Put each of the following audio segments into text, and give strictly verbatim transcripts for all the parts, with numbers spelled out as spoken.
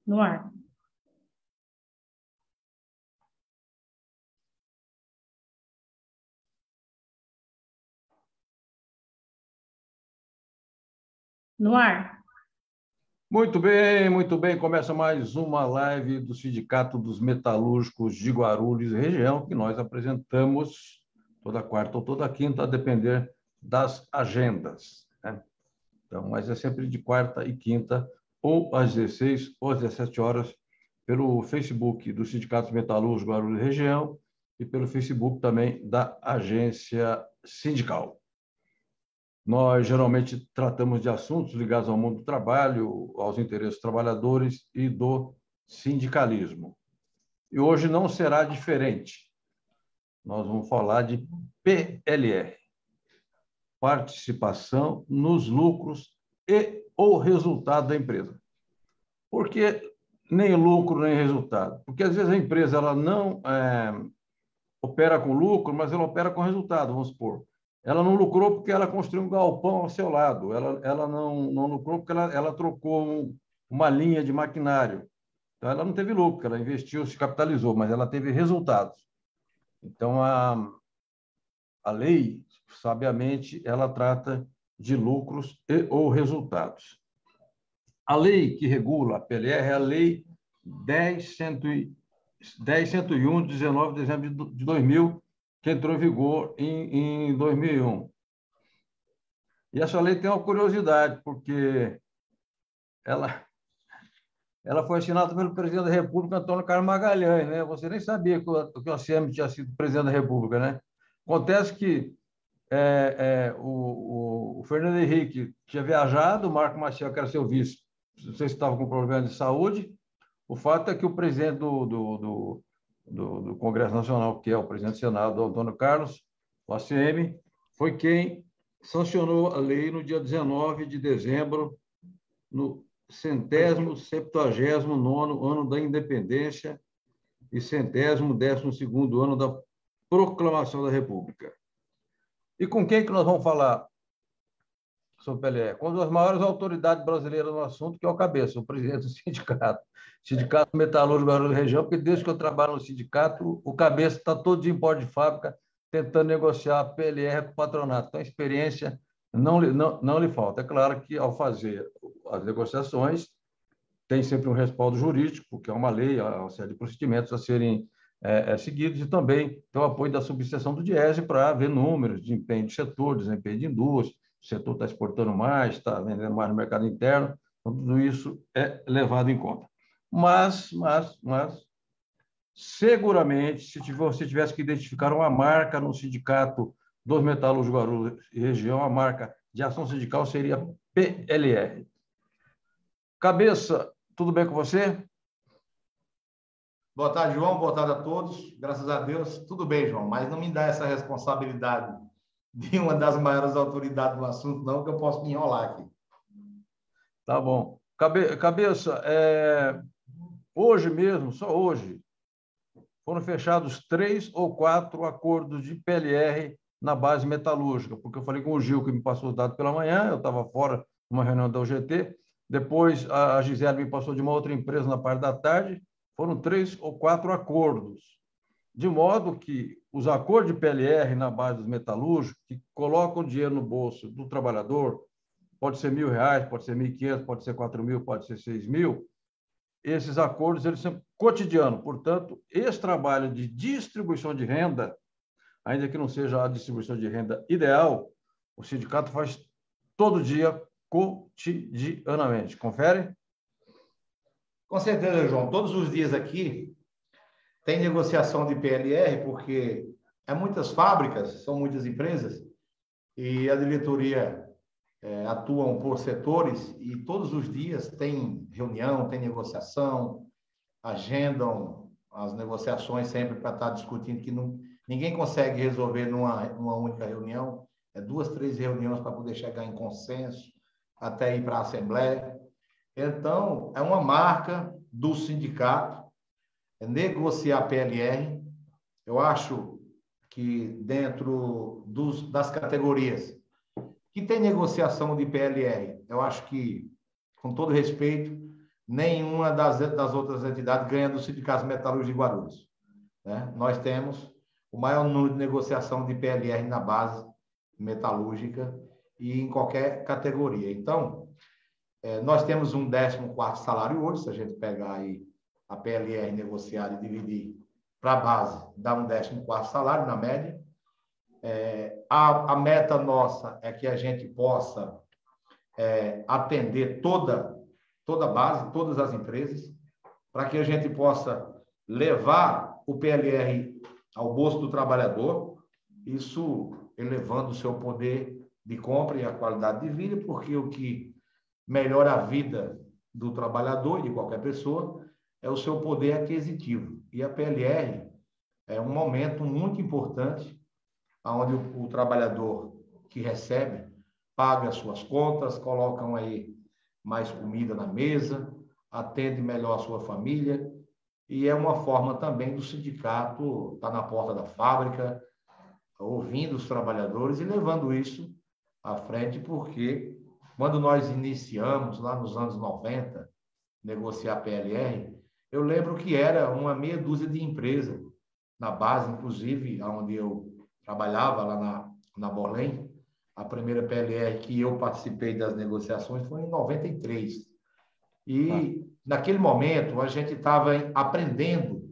No ar. No ar. Muito bem, muito bem. Começa mais uma live do Sindicato dos Metalúrgicos de Guarulhos e região, que nós apresentamos toda quarta ou toda quinta, a depender das agendas, né? Então, mas é sempre de quarta e quinta, ou às dezesseis ou às dezessete horas, pelo Facebook do Sindicato dos Metalúrgicos de Guarulhos e região e pelo Facebook também da Agência Sindical. Nós geralmente tratamos de assuntos ligados ao mundo do trabalho, aos interesses dos trabalhadores e do sindicalismo. E hoje não será diferente. Nós vamos falar de P L R, participação nos lucros e ou resultado da empresa. Por que nem lucro nem resultado? Porque às vezes a empresa ela não é, opera com lucro, mas ela opera com resultado, vamos supor. Ela não lucrou porque ela construiu um galpão ao seu lado. Ela, ela não, não lucrou porque ela, ela trocou um, uma linha de maquinário. Então, ela não teve lucro, ela investiu, se capitalizou, mas ela teve resultados. Então, a, a lei, sabiamente, ela trata de lucros e ou resultados. A lei que regula a P L R é a Lei dez cento e um, de dezenove de dezembro de dois mil, que entrou em vigor em, em dois mil e um. E essa lei tem uma curiosidade, porque ela, ela foi assinada pelo presidente da República, Antônio Carlos Magalhães, né? Você nem sabia que o, que o A C M tinha sido presidente da República, né? Acontece que é, é, o, o, o Fernando Henrique tinha viajado, o Marco Maciel, que era seu vice, não sei se estava com problema de saúde. O fato é que o presidente do, do, do, do, do Congresso Nacional, que é o presidente do Senado, Antônio Carlos, o A C M, foi quem sancionou a lei no dia dezenove de dezembro, no centésimo, septuagésimo nono ano da independência e centésimo, décimo segundo ano da proclamação da República. E com quem que nós vamos falar sobre P L R? Com uma das maiores autoridades brasileiras no assunto, que é o Cabeça, o presidente do sindicato. Sindicato Metalúrgico Guarulhos Região, porque desde que eu trabalho no sindicato, o Cabeça está todo dia em porta de fábrica tentando negociar a P L R com o patronato. Então, a experiência não, não, não lhe falta. É claro que, ao fazer as negociações, tem sempre um respaldo jurídico, porque é uma lei, há uma série de procedimentos a serem é, é, seguidos, e também tem o apoio da subseção do Diese para ver números, desempenho de setor, desempenho de indústria, o setor está exportando mais, está vendendo mais no mercado interno, então tudo isso é levado em conta. Mas, mas, mas, seguramente, se você tivesse que identificar uma marca no sindicato dos metalúrgicos Guarulhos e região, a marca de ação sindical seria P L R. Cabeça, tudo bem com você? Boa tarde, João. Boa tarde a todos. Graças a Deus, tudo bem, João. Mas não me dá essa responsabilidade de uma das maiores autoridades no assunto, não, que eu posso me enrolar aqui. Tá bom. Cabe, cabeça, é... hoje mesmo, só hoje, foram fechados três ou quatro acordos de P L R na base metalúrgica, porque eu falei com o Gil, que me passou os dados pela manhã, eu estava fora numa reunião da U G T, depois a Gisele me passou de uma outra empresa na parte da tarde, foram três ou quatro acordos, de modo que os acordos de P L R na base dos metalúrgicos, que colocam dinheiro no bolso do trabalhador, pode ser mil reais, pode ser mil e quinhentos, pode ser quatro mil, pode ser seis mil, esses acordos eles são cotidianos. Portanto, esse trabalho de distribuição de renda, ainda que não seja a distribuição de renda ideal, o sindicato faz todo dia, cotidianamente. Confere? Com certeza, João. Todos os dias aqui tem negociação de P L R, porque é muitas fábricas, são muitas empresas, e a diretoria é, atuam por setores, e todos os dias tem reunião, tem negociação, agendam as negociações sempre para estar discutindo, que não, ninguém consegue resolver numa, numa única reunião, é duas, três reuniões para poder chegar em consenso, até ir para a Assembleia. Então, é uma marca do sindicato, é negociar P L R. Eu acho que dentro dos, das categorias que tem negociação de P L R, eu acho que, com todo respeito, nenhuma das, das outras entidades ganha do Sindicato Metalúrgico de Guarulhos. Né? Nós temos o maior número de negociação de P L R na base metalúrgica e em qualquer categoria. Então, é, nós temos um décimo quarto salário hoje, se a gente pegar aí a P L R negociada e dividir para a base, dá um décimo quarto salário na média. É, a, a meta nossa é que a gente possa é, atender toda, toda a base, todas as empresas, para que a gente possa levar o P L R ao bolso do trabalhador, isso elevando o seu poder de compra e a qualidade de vida, porque o que melhora a vida do trabalhador e de qualquer pessoa é o seu poder aquisitivo. E a P L R é um momento muito importante onde o, o trabalhador que recebe paga as suas contas, colocam aí mais comida na mesa, atende melhor a sua família, e é uma forma também do sindicato estar na porta da fábrica, ouvindo os trabalhadores e levando isso à frente, porque quando nós iniciamos, lá nos anos noventa, negociar P L R, eu lembro que era uma meia dúzia de empresas, na base, inclusive, onde eu trabalhava, lá na, na Borlém. A primeira P L R que eu participei das negociações foi em noventa e três. E, ah. naquele momento, a gente estava aprendendo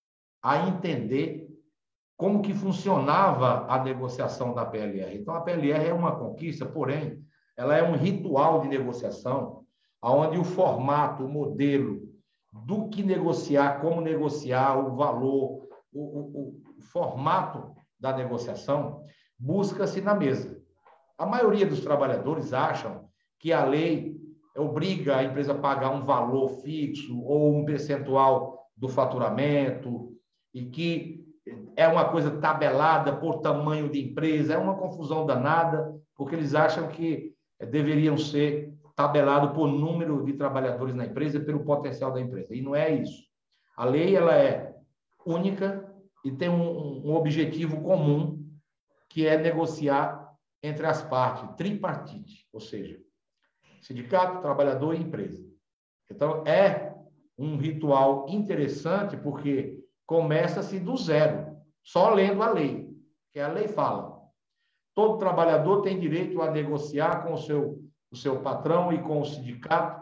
a entender como que funcionava a negociação da P L R. Então, a P L R é uma conquista, porém, ela é um ritual de negociação, onde o formato, o modelo do que negociar, como negociar, o valor, o, o, o formato da negociação, busca-se na mesa. A maioria dos trabalhadores acham que a lei obriga a empresa a pagar um valor fixo ou um percentual do faturamento e que é uma coisa tabelada por tamanho de empresa, é uma confusão danada, porque eles acham que deveriam ser tabelados por número de trabalhadores na empresa, pelo potencial da empresa. E não é isso. A lei ela é única e tem um, um objetivo comum, que é negociar entre as partes, tripartite, ou seja, sindicato, trabalhador e empresa. Então, é um ritual interessante, porque começa-se do zero, só lendo a lei, que a lei fala. Todo trabalhador tem direito a negociar com o seu, o seu patrão e com o sindicato,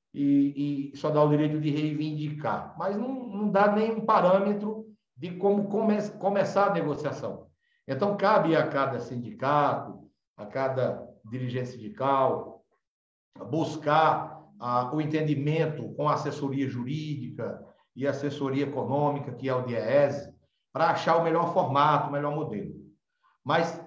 e, e só dá o direito de reivindicar. Mas não, não dá nenhum parâmetro de como come, começar a negociação. Então, cabe a cada sindicato, a cada dirigente sindical, buscar ah, o entendimento com a assessoria jurídica e assessoria econômica, que é o DIEESE, para achar o melhor formato, o melhor modelo. Mas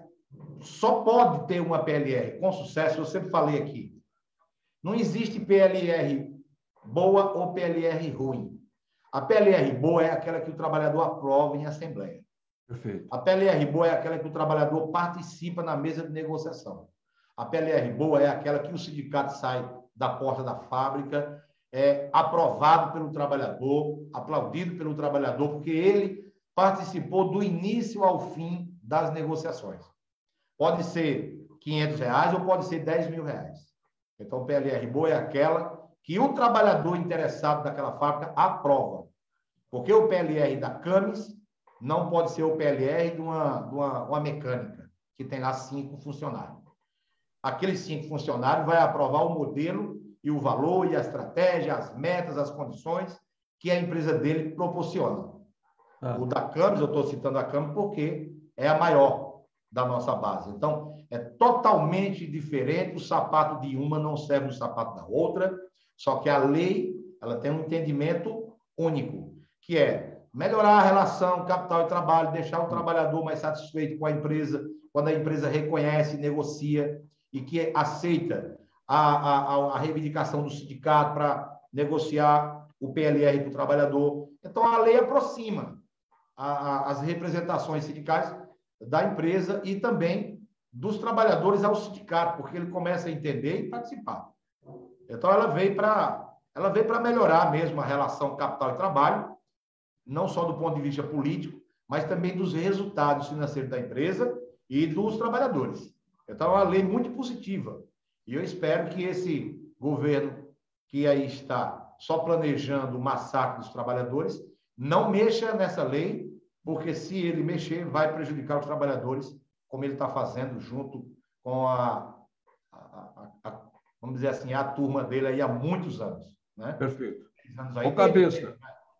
só pode ter uma P L R com sucesso, eu sempre falei aqui, não existe P L R boa ou P L R ruim. A P L R boa é aquela que o trabalhador aprova em assembleia. Perfeito. A P L R boa é aquela que o trabalhador participa na mesa de negociação. A P L R boa é aquela que o sindicato sai da porta da fábrica, é aprovado pelo trabalhador, aplaudido pelo trabalhador, porque ele participou do início ao fim das negociações. Pode ser quinhentos reais ou pode ser dez mil reais. Então, P L R boa é aquela que o trabalhador interessado naquela fábrica aprova. Porque o P L R da Camis não pode ser o P L R de uma, de uma, uma mecânica, que tem lá cinco funcionários. Aqueles cinco funcionários vai aprovar o modelo e o valor e a estratégia, as metas, as condições que a empresa dele proporciona. Ah. O da Camis, eu estou citando a Camis porque é a maior da nossa base. Então, é totalmente diferente, o sapato de uma não serve no sapato da outra, só que a lei ela tem um entendimento único, que é melhorar a relação capital e trabalho, deixar o trabalhador mais satisfeito com a empresa, quando a empresa reconhece, negocia e que aceita a, a, a reivindicação do sindicato para negociar o P L R do trabalhador. Então, a lei aproxima a, a, as representações sindicais da empresa e também dos trabalhadores ao sindicato, porque ele começa a entender e participar. Então, ela veio para ela veio para melhorar mesmo a relação capital e trabalho, não só do ponto de vista político, mas também dos resultados financeiros da empresa e dos trabalhadores. Então, é uma lei muito positiva. E eu espero que esse governo que aí está só planejando o massacre dos trabalhadores. Não mexa nessa lei, porque se ele mexer, vai prejudicar os trabalhadores, como ele está fazendo junto com a, a, a, a, vamos dizer assim, a turma dele aí há muitos anos. Né? Perfeito. Anos aí, Ô, Cabeça,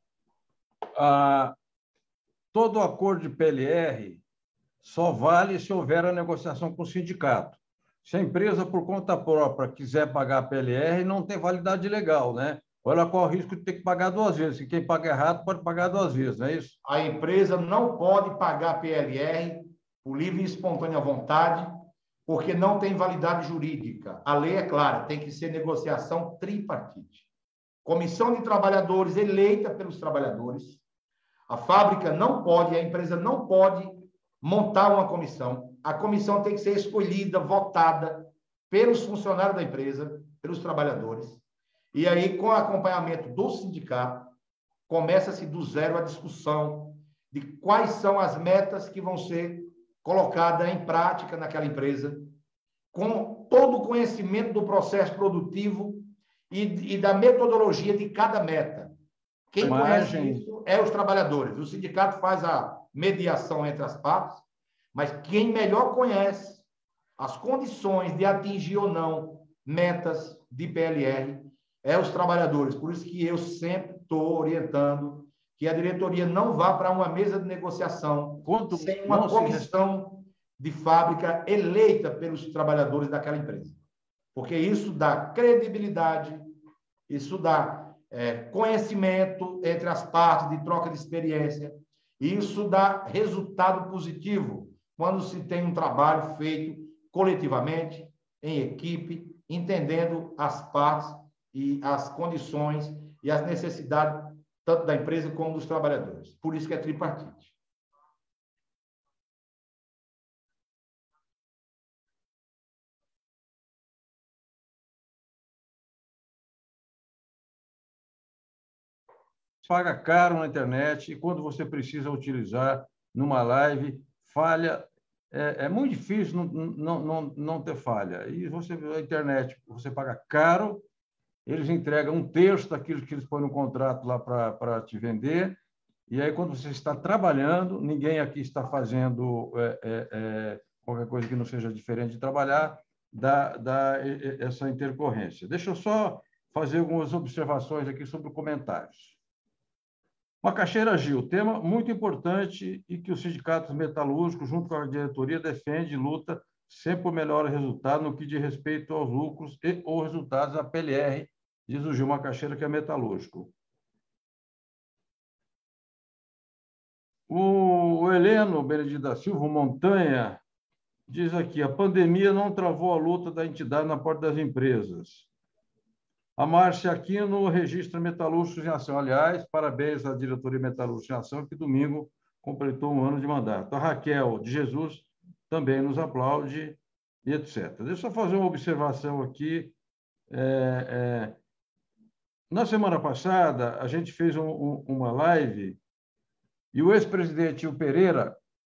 a, todo acordo de P L R só vale se houver a negociação com o sindicato. Se a empresa, por conta própria, quiser pagar a P L R, não tem validade legal, né? Ou ela corre o risco de ter que pagar duas vezes. E quem paga errado pode pagar duas vezes, não é isso? A empresa não pode pagar P L R por livre e espontânea vontade, porque não tem validade jurídica. A lei é clara, tem que ser negociação tripartite. Comissão de trabalhadores eleita pelos trabalhadores. A fábrica não pode, a empresa não pode montar uma comissão. A comissão tem que ser escolhida, votada pelos funcionários da empresa, pelos trabalhadores. E aí, com acompanhamento do sindicato, começa-se do zero a discussão de quais são as metas que vão ser colocadas em prática naquela empresa, com todo o conhecimento do processo produtivo e, e da metodologia de cada meta. Quem Imagem. conhece isso é os trabalhadores. O sindicato faz a mediação entre as partes, mas quem melhor conhece as condições de atingir ou não metas de P L R é os trabalhadores. Por isso que eu sempre estou orientando que a diretoria não vá para uma mesa de negociação Quanto sem uma comissão de fábrica eleita pelos trabalhadores daquela empresa. Porque isso dá credibilidade, isso dá é, conhecimento entre as partes de troca de experiência, e isso dá resultado positivo quando se tem um trabalho feito coletivamente, em equipe, entendendo as partes e as condições e as necessidades tanto da empresa como dos trabalhadores. Por isso que é tripartite. Paga caro na internet e quando você precisa utilizar numa live, falha. É, é muito difícil não, não, não, não ter falha. E você, a internet, você paga caro, eles entregam um terço daquilo que eles põem no contrato lá para te vender, e aí, quando você está trabalhando, ninguém aqui está fazendo é, é, é, qualquer coisa que não seja diferente de trabalhar, dá, dá essa intercorrência. Deixa eu só fazer algumas observações aqui sobre comentários. Macaxeira Gil, tema muito importante e que os sindicatos metalúrgicos, junto com a diretoria, defende e luta sempre por melhor resultado no que diz respeito aos lucros e ou resultados da P L R, diz o Gil Macaxeira, que é metalúrgico. O Heleno Benedito da Silva Montanha diz aqui, a pandemia não travou a luta da entidade na porta das empresas. A Márcia Aquino registra metalúrgicos em ação. Aliás, parabéns à diretoria Metalúrgicos em Ação, que domingo completou um ano de mandato. A Raquel de Jesus também nos aplaude, e etcétera. Deixa eu fazer uma observação aqui. É, é, na semana passada, a gente fez um, um, uma live e o ex-presidente Tio Pereira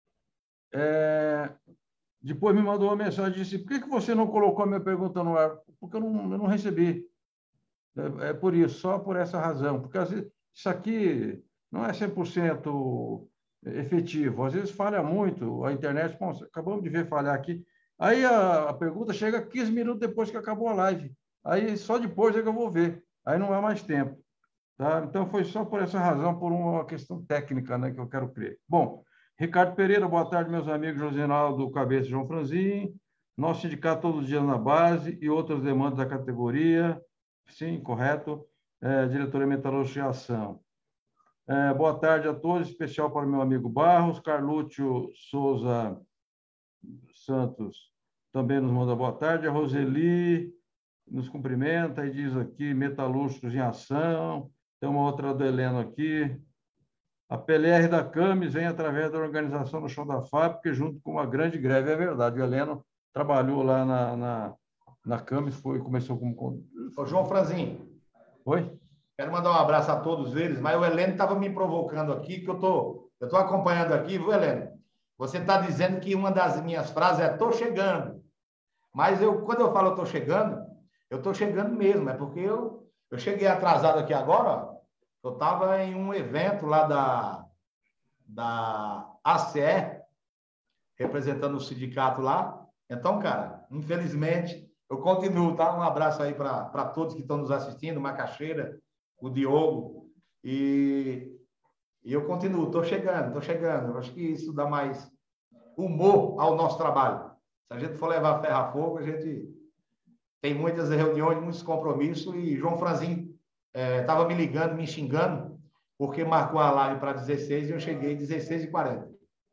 é, depois me mandou uma mensagem e disse, por que, que você não colocou a minha pergunta no ar? Porque eu não, eu não recebi. É, é por isso, só por essa razão. Porque, às vezes, isso aqui não é cem por cento efetivo. Às vezes falha muito. A internet, bom, acabamos de ver falhar aqui. Aí a, a pergunta chega quinze minutos depois que acabou a live. Aí só depois é que eu vou ver. Aí não há mais tempo. Tá? Então, foi só por essa razão, por uma questão técnica, né, que eu quero crer. Bom, Ricardo Pereira, boa tarde, meus amigos Josinaldo Cabeça e João Franzin. Nosso sindicato todos os dias na base e outras demandas da categoria. Sim, correto. É, diretoria Metalúrgica em Ação. É, boa tarde a todos, especial para o meu amigo Barros. Carlúcio Souza Santos também nos manda boa tarde. A Roseli nos cumprimenta e diz aqui, Metalúrgicos em Ação. Tem uma outra do Heleno aqui. A P L R da Camis vem através da organização no chão da fábrica, junto com uma grande greve. É verdade, o Heleno trabalhou lá na, na, na Camis, foi, começou como... Ô, João Franzin. Oi? Quero mandar um abraço a todos eles, mas o Heleno estava me provocando aqui, que eu tô, eu tô acompanhando aqui, viu, Heleno? Você está dizendo que uma das minhas frases é "tô chegando". Mas eu, quando eu falo "tô chegando", eu estou chegando mesmo, é porque eu Eu cheguei atrasado aqui agora, ó. Eu estava em um evento lá da, da A C E, representando o sindicato lá. Então, cara, infelizmente, eu continuo, tá? Um abraço aí para todos que estão nos assistindo, o Macaxeira, o Diogo, e, e eu continuo, estou chegando, estou chegando. Eu acho que isso dá mais humor ao nosso trabalho. Se a gente for levar ferro a fogo, a gente tem muitas reuniões, muitos compromissos, e João Franzinho estava é, me ligando, me xingando, porque marcou a live para dezesseis e eu cheguei às dezesseis e quarenta.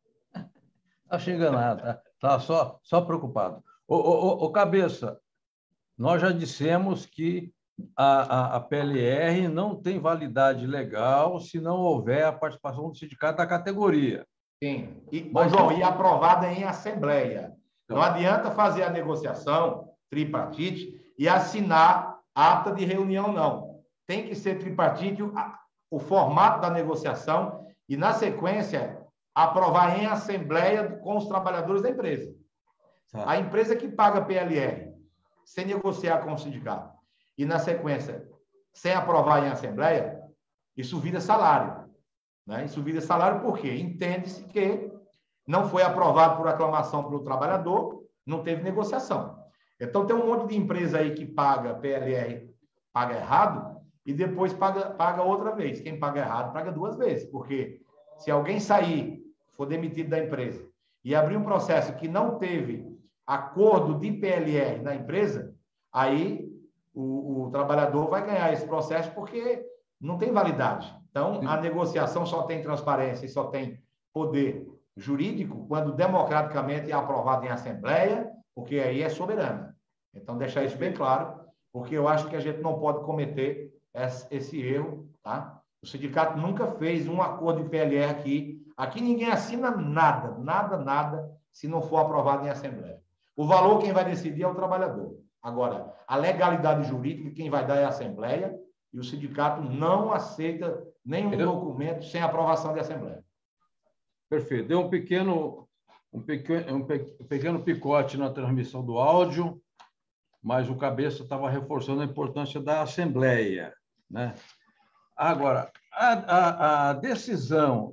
Está chegando nada, tá, tá só, só preocupado. Ô, ô, ô, Cabeça, nós já dissemos que a, a, a P L R não tem validade legal se não houver a participação do sindicato da categoria. Sim. E, Mas, João, e aprovada em assembleia. Então, não adianta fazer a negociação tripartite e assinar ata de reunião, não. Tem que ser tripartite o formato da negociação e, na sequência, aprovar em assembleia com os trabalhadores da empresa. Certo. A empresa que paga P L R, sem negociar com o sindicato, e, na sequência, sem aprovar em assembleia, isso vira salário. Né? Isso vira salário porque entende-se que não foi aprovado por aclamação pelo trabalhador, não teve negociação. Então, tem um monte de empresa aí que paga P L R, paga errado, e depois paga, paga outra vez. Quem paga errado, paga duas vezes, porque se alguém sair, for demitido da empresa, e abrir um processo que não teve acordo de P L R na empresa, aí o, o trabalhador vai ganhar esse processo porque não tem validade. Então, a negociação só tem transparência e só tem poder jurídico quando democraticamente é aprovado em assembleia, porque aí é soberana. Então, deixar isso bem claro, porque eu acho que a gente não pode cometer esse, esse erro, tá? O sindicato nunca fez um acordo de P L R aqui. Aqui ninguém assina nada, nada, nada, se não for aprovado em assembleia. O valor quem vai decidir é o trabalhador. Agora, a legalidade jurídica quem vai dar é a assembleia, e o sindicato não aceita nenhum Eu... documento sem aprovação de assembleia. Perfeito. Deu um pequeno, um pequeno, um pequeno picote na transmissão do áudio, mas o Cabeça estava reforçando a importância da assembleia, né? Agora, a, a, a decisão,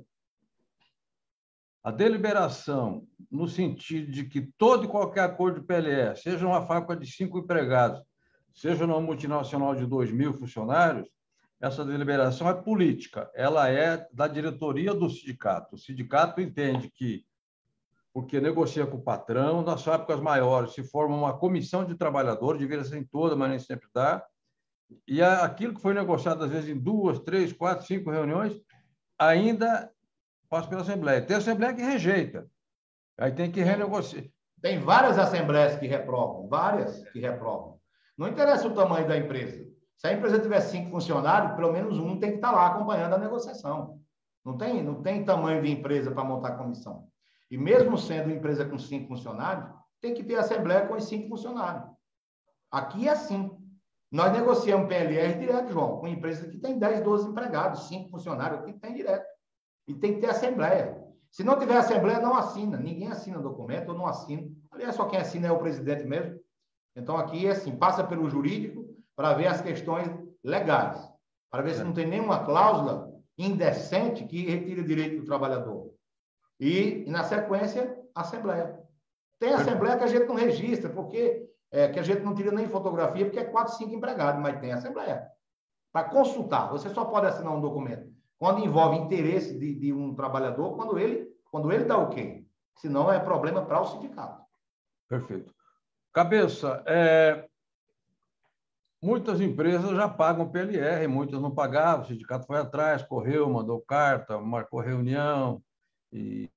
a deliberação, no sentido de que todo e qualquer acordo de P L R, seja uma fábrica de cinco empregados, seja uma multinacional de dois mil funcionários, essa deliberação é política, ela é da diretoria do sindicato. O sindicato entende que, porque negocia com o patrão, nas fábricas maiores se forma uma comissão de trabalhadores, deveria ser em toda, mas nem sempre dá, e aquilo que foi negociado, às vezes, em duas, três, quatro, cinco reuniões, ainda passa pela Assembleia. Tem Assembleia que rejeita, aí tem que renegociar. Tem várias assembleias que reprovam, várias que reprovam. Não interessa o tamanho da empresa. Se a empresa tiver cinco funcionários, pelo menos um tem que estar lá acompanhando a negociação. Não tem, não tem tamanho de empresa para montar comissão. E mesmo sendo empresa com cinco funcionários, tem que ter assembleia com os cinco funcionários. Aqui é assim. Nós negociamos P L R direto, João, com empresa que tem dez, doze empregados, cinco funcionários, aqui tem direto. E tem que ter assembleia. Se não tiver assembleia, não assina. Ninguém assina documento ou não assina. Aliás, só quem assina é o presidente mesmo. Então, aqui é assim, passa pelo jurídico para ver as questões legais, para ver se não tem nenhuma cláusula indecente que retire direito do trabalhador. E, e na sequência, a assembleia. Tem assembleia que a gente não registra, porque é, que a gente não tira nem fotografia, porque é quatro, cinco empregados, mas tem assembleia. Para consultar, você só pode assinar um documento quando envolve interesse de, de um trabalhador, quando ele, quando ele dá o quê? Senão é problema para o sindicato. Perfeito. Cabeça, é, muitas empresas já pagam P L R, muitas não pagavam, o sindicato foi atrás, correu, mandou carta, marcou reunião. E...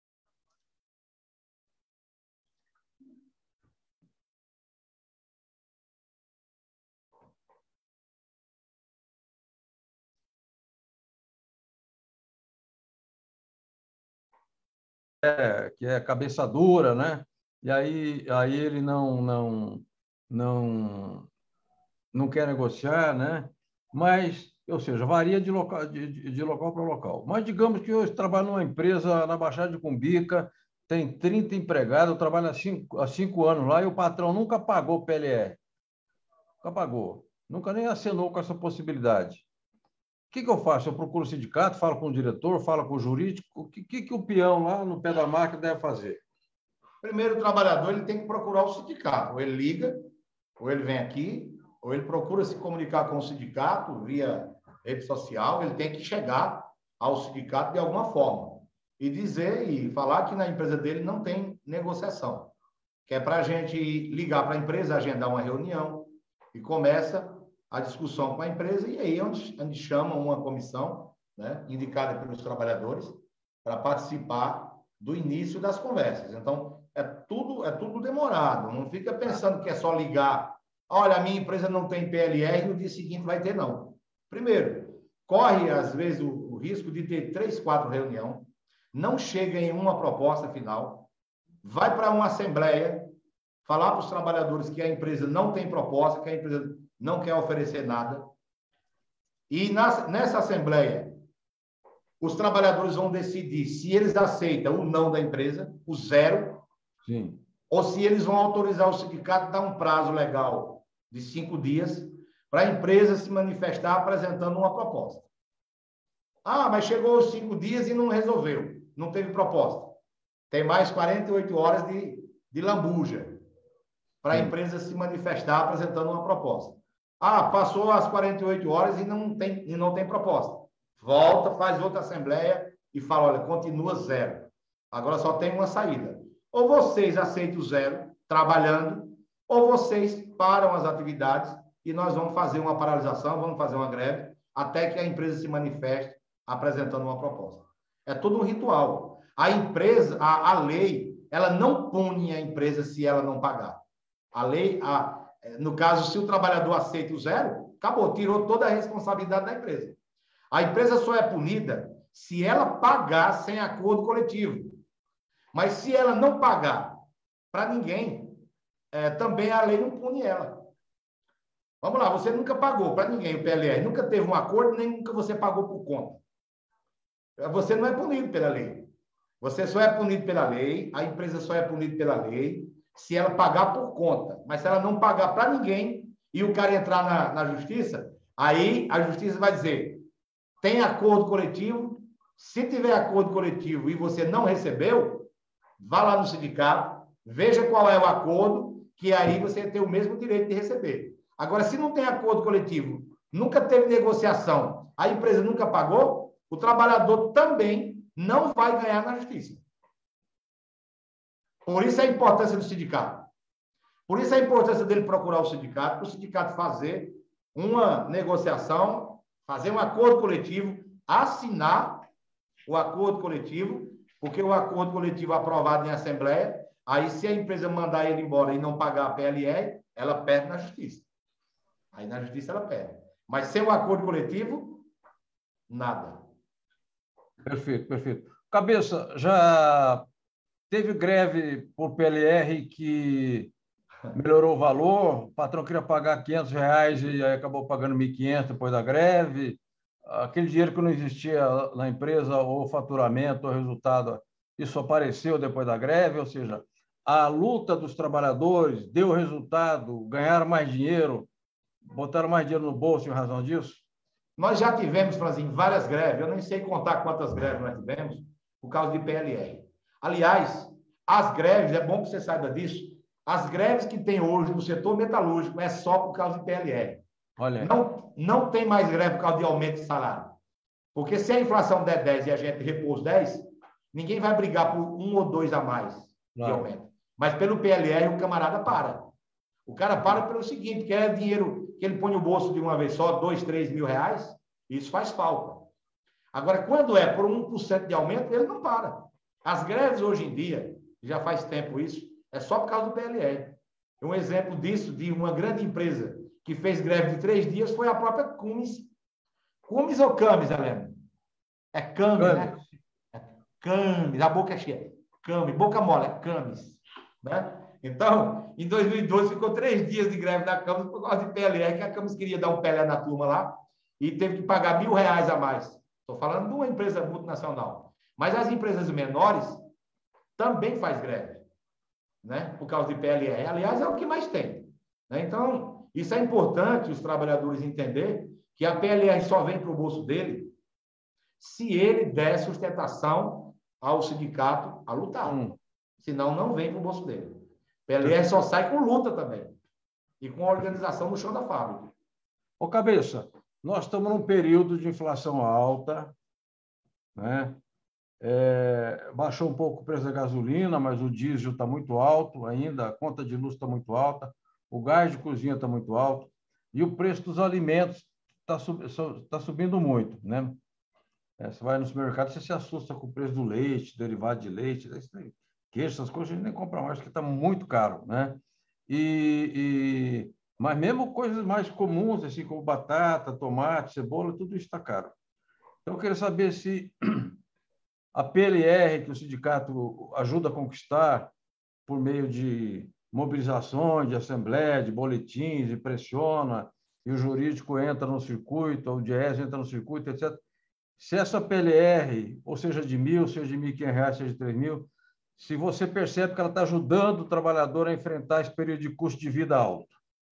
É, que é cabeça dura, né? E aí, aí ele não, não, não, não quer negociar, né? Mas, ou seja, varia de local, de, de local para local. Mas digamos que eu trabalho numa empresa na Baixada de Cumbica, tem trinta empregados, eu trabalho há cinco, há cinco anos lá e o patrão nunca pagou P L R. Nunca pagou. nunca nem acenou com essa possibilidade. O que, que eu faço? Eu procuro o sindicato, falo com o diretor, falo com o jurídico. O que, que, que o peão lá no pé da máquina deve fazer? Primeiro, o trabalhador ele tem que procurar o sindicato. Ou ele liga, ou ele vem aqui, ou ele procura se comunicar com o sindicato via rede social. Ele tem que chegar ao sindicato de alguma forma e dizer e falar que na empresa dele não tem negociação. Que é para a gente ligar para a empresa, agendar uma reunião e começa a discussão com a empresa, e aí onde, onde chamam uma comissão, né, indicada pelos trabalhadores para participar do início das conversas. Então, é tudo, é tudo demorado. Não fica pensando que é só ligar. Olha, a minha empresa não tem P L R, no dia seguinte vai ter, não. Primeiro, corre, às vezes, o, o risco de ter três, quatro reuniões, não chega em uma proposta final, vai para uma assembleia, falar para os trabalhadores que a empresa não tem proposta, que a empresa não quer oferecer nada. E na, nessa assembleia, os trabalhadores vão decidir se eles aceitam o não da empresa, o zero, Sim. ou se eles vão autorizar o sindicato a dar um prazo legal de cinco dias para a empresa se manifestar apresentando uma proposta. Ah, mas chegou os cinco dias e não resolveu, não teve proposta. Tem mais quarenta e oito horas de, de lambuja para a empresa se manifestar apresentando uma proposta. Ah, passou as quarenta e oito horas e não tem, e não tem proposta. Volta, faz outra assembleia e fala, olha, continua zero. Agora só tem uma saída. Ou vocês aceitam o zero, trabalhando, ou vocês param as atividades e nós vamos fazer uma paralisação, vamos fazer uma greve, até que a empresa se manifeste apresentando uma proposta. É todo um ritual. A empresa, a, a lei, ela não pune a empresa se ela não pagar. A lei, a, no caso, se o trabalhador aceita o zero, acabou, tirou toda a responsabilidade da empresa. A empresa só é punida se ela pagar sem acordo coletivo. Mas se ela não pagar para ninguém, é, também a lei não pune ela. Vamos lá, você nunca pagou para ninguém o P L R, nunca teve um acordo, nem nunca você pagou por conta. Você não é punido pela lei. Você só é punido pela lei, a empresa só é punida pela lei se ela pagar por conta. Mas se ela não pagar para ninguém e o cara entrar na, na justiça, aí a justiça vai dizer, tem acordo coletivo, se tiver acordo coletivo e você não recebeu, vá lá no sindicato, veja qual é o acordo, que aí você tem o mesmo direito de receber. Agora, se não tem acordo coletivo, nunca teve negociação, a empresa nunca pagou, o trabalhador também não vai ganhar na justiça. Por isso a importância do sindicato. Por isso a importância dele procurar o sindicato, para o sindicato fazer uma negociação, fazer um acordo coletivo, assinar o acordo coletivo, porque o acordo coletivo aprovado em assembleia, aí se a empresa mandar ele embora e não pagar a P L R, ela perde na justiça. Aí na justiça ela perde. Mas sem o acordo coletivo, nada. Perfeito, perfeito. Cabeça, já teve greve por P L R que melhorou o valor, o patrão queria pagar quinhentos reais e aí acabou pagando mil e quinhentos depois da greve. Aquele dinheiro que não existia na empresa, ou faturamento, ou resultado, isso apareceu depois da greve, ou seja, a luta dos trabalhadores deu resultado, ganharam mais dinheiro, botaram mais dinheiro no bolso em razão disso? Nós já tivemos, Franzinho, várias greves, eu nem sei contar quantas greves nós tivemos, por causa de P L R. Aliás, as greves, é bom que você saiba disso, as greves que tem hoje no setor metalúrgico é só por causa de P L R. Olha. Não, não tem mais greve por causa de aumento de salário. Porque se a inflação der dez e a gente repor os dez, ninguém vai brigar por um ou dois a mais de Claro. aumento. Mas pelo P L R o camarada para. O cara para pelo seguinte, que é dinheiro que ele põe no bolso de uma vez só, dois, três mil reais, isso faz falta. Agora, quando é por um por cento de aumento, ele não para. As greves hoje em dia, já faz tempo isso, é só por causa do P L R. Um exemplo disso, de uma grande empresa que fez greve de três dias, foi a própria Cumes. Cumes ou Camis, Helena? É Camis, né? É Camis, a boca é cheia. Camis, boca mole, é Camis. Né? Então, em dois mil e doze, ficou três dias de greve da Camis por causa de P L R, que a Camis queria dar um P L R na turma lá e teve que pagar mil reais a mais. Estou falando de uma empresa multinacional. Mas as empresas menores também faz greve, né? Por causa de P L R. Aliás, é o que mais tem. Né? Então, isso é importante os trabalhadores entenderem que a P L R só vem para o bolso dele se ele der sustentação ao sindicato a lutar. Hum. Senão, não vem para o bolso dele. P L R só sai com luta também. E com a organização no chão da fábrica. Ô, Cabeça, nós estamos num período de inflação alta, né? É, baixou um pouco o preço da gasolina, mas o diesel está muito alto ainda, a conta de luz está muito alta, o gás de cozinha está muito alto, e o preço dos alimentos está sub, tá subindo muito, né? É, você vai no supermercado, você se assusta com o preço do leite, derivado de leite, queijo, essas coisas a gente nem compra mais, porque está muito caro, né? E, e, mas mesmo coisas mais comuns, assim como batata, tomate, cebola, tudo isso está caro. Então, eu queria saber se a P L R, que o sindicato ajuda a conquistar por meio de mobilizações, de assembleia, de boletins, e pressiona, e o jurídico entra no circuito, o Diese entra no circuito, etcétera. Se essa P L R, ou seja de mil, seja de mil e quinhentos reais, seja de três mil, se você percebe que ela está ajudando o trabalhador a enfrentar esse período de custo de vida alto.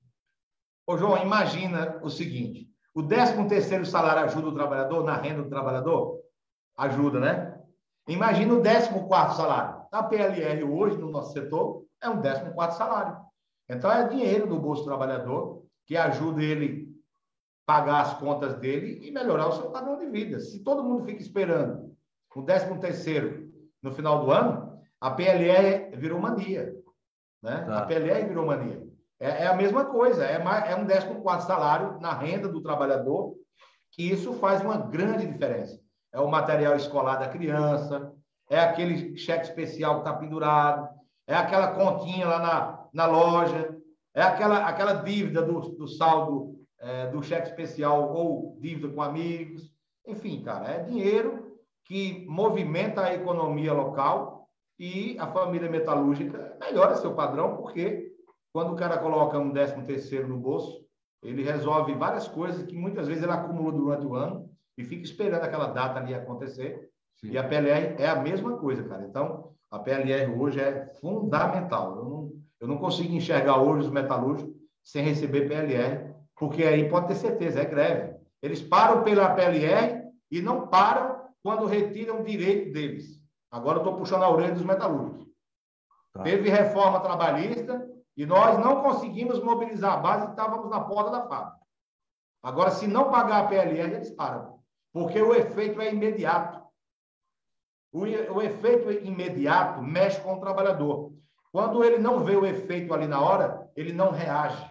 Ô, João, imagina o seguinte, o décimo terceiro salário ajuda o trabalhador na renda do trabalhador? Ajuda, né? Imagina o décimo quarto salário. A P L R hoje, no nosso setor, é um décimo quarto salário. Então, é dinheiro do bolso do trabalhador que ajuda ele a pagar as contas dele e melhorar o seu padrão de vida. Se todo mundo fica esperando o décimo terceiro no final do ano, a P L R virou mania. Né? Tá. A P L R virou mania. É, é a mesma coisa, é, mais, é um décimo quarto salário na renda do trabalhador, que isso faz uma grande diferença. É o material escolar da criança, é aquele cheque especial que está pendurado, é aquela continha lá na, na loja, é aquela, aquela dívida do, do saldo é, do cheque especial ou dívida com amigos. Enfim, cara, é dinheiro que movimenta a economia local e a família metalúrgica melhora seu padrão, porque quando o cara coloca um décimo terceiro no bolso, ele resolve várias coisas que muitas vezes ele acumula durante o ano e fica esperando aquela data ali acontecer. Sim. E a P L R é a mesma coisa, cara. Então, a P L R hoje é fundamental. Eu não, eu não consigo enxergar hoje os metalúrgicos sem receber P L R, porque aí pode ter certeza, é greve. Eles param pela P L R e não param quando retiram o direito deles. Agora eu estou puxando a orelha dos metalúrgicos. Tá. Teve reforma trabalhista e nós não conseguimos mobilizar a base e estávamos na porta da fábrica. Agora, se não pagar a P L R, eles param. Porque o efeito é imediato. O, o efeito imediato mexe com o trabalhador. Quando ele não vê o efeito ali na hora, ele não reage.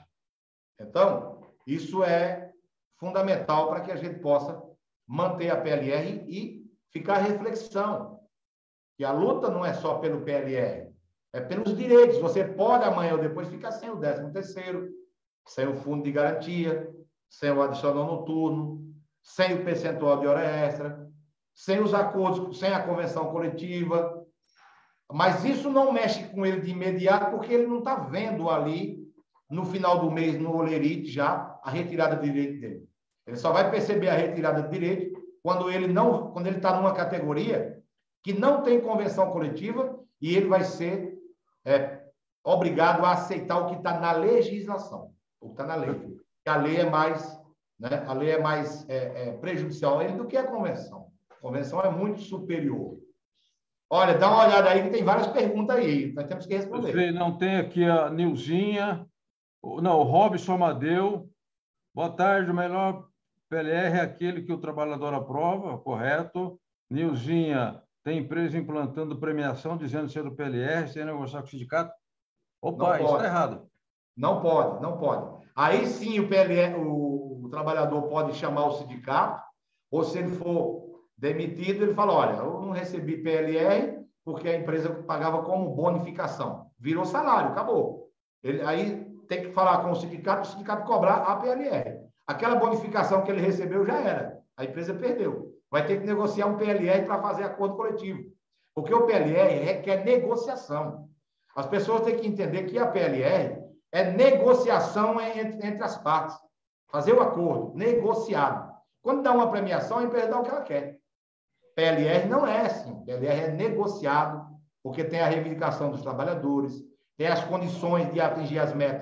Então, isso é fundamental para que a gente possa manter a P L R e ficar a reflexão. Que a luta não é só pelo P L R, é pelos direitos. Você pode amanhã ou depois ficar sem o décimo terceiro, sem o fundo de garantia, sem o adicional noturno, sem o percentual de hora extra, sem os acordos, sem a convenção coletiva. Mas isso não mexe com ele de imediato, porque ele não está vendo ali, no final do mês, no Olerite, já a retirada de direito dele. Ele só vai perceber a retirada de direito quando ele não, quando ele está numa categoria que não tem convenção coletiva e ele vai ser é, obrigado a aceitar o que está na legislação, o que está na lei. A lei é mais, né, a lei é mais é, é, prejudicial a ele do que a convenção. A convenção é muito superior. Olha, dá uma olhada aí que tem várias perguntas aí, nós temos que responder. Não tem aqui a Nilzinha, não, o Robson Amadeu. Boa tarde, o melhor P L R é aquele que o trabalhador aprova, correto. Nilzinha, tem empresa implantando premiação dizendo ser do P L R, sem negociar com o sindicato? Opa, isso está errado. Não pode, não pode. Aí sim o P L R, o, o trabalhador pode chamar o sindicato, ou se ele for demitido, ele fala, olha, eu não recebi P L R porque a empresa pagava como bonificação. Virou salário, acabou. Ele, aí tem que falar com o sindicato, o sindicato cobrar a P L R. Aquela bonificação que ele recebeu já era. A empresa perdeu. Vai ter que negociar um P L R para fazer acordo coletivo. Porque o P L R requer negociação. As pessoas têm que entender que a P L R é negociação entre, entre as partes. Fazer o acordo, negociado. Quando dá uma premiação, a empresa dá o que ela quer. P L R não é assim. P L R é negociado, porque tem a reivindicação dos trabalhadores, tem as condições de atingir as metas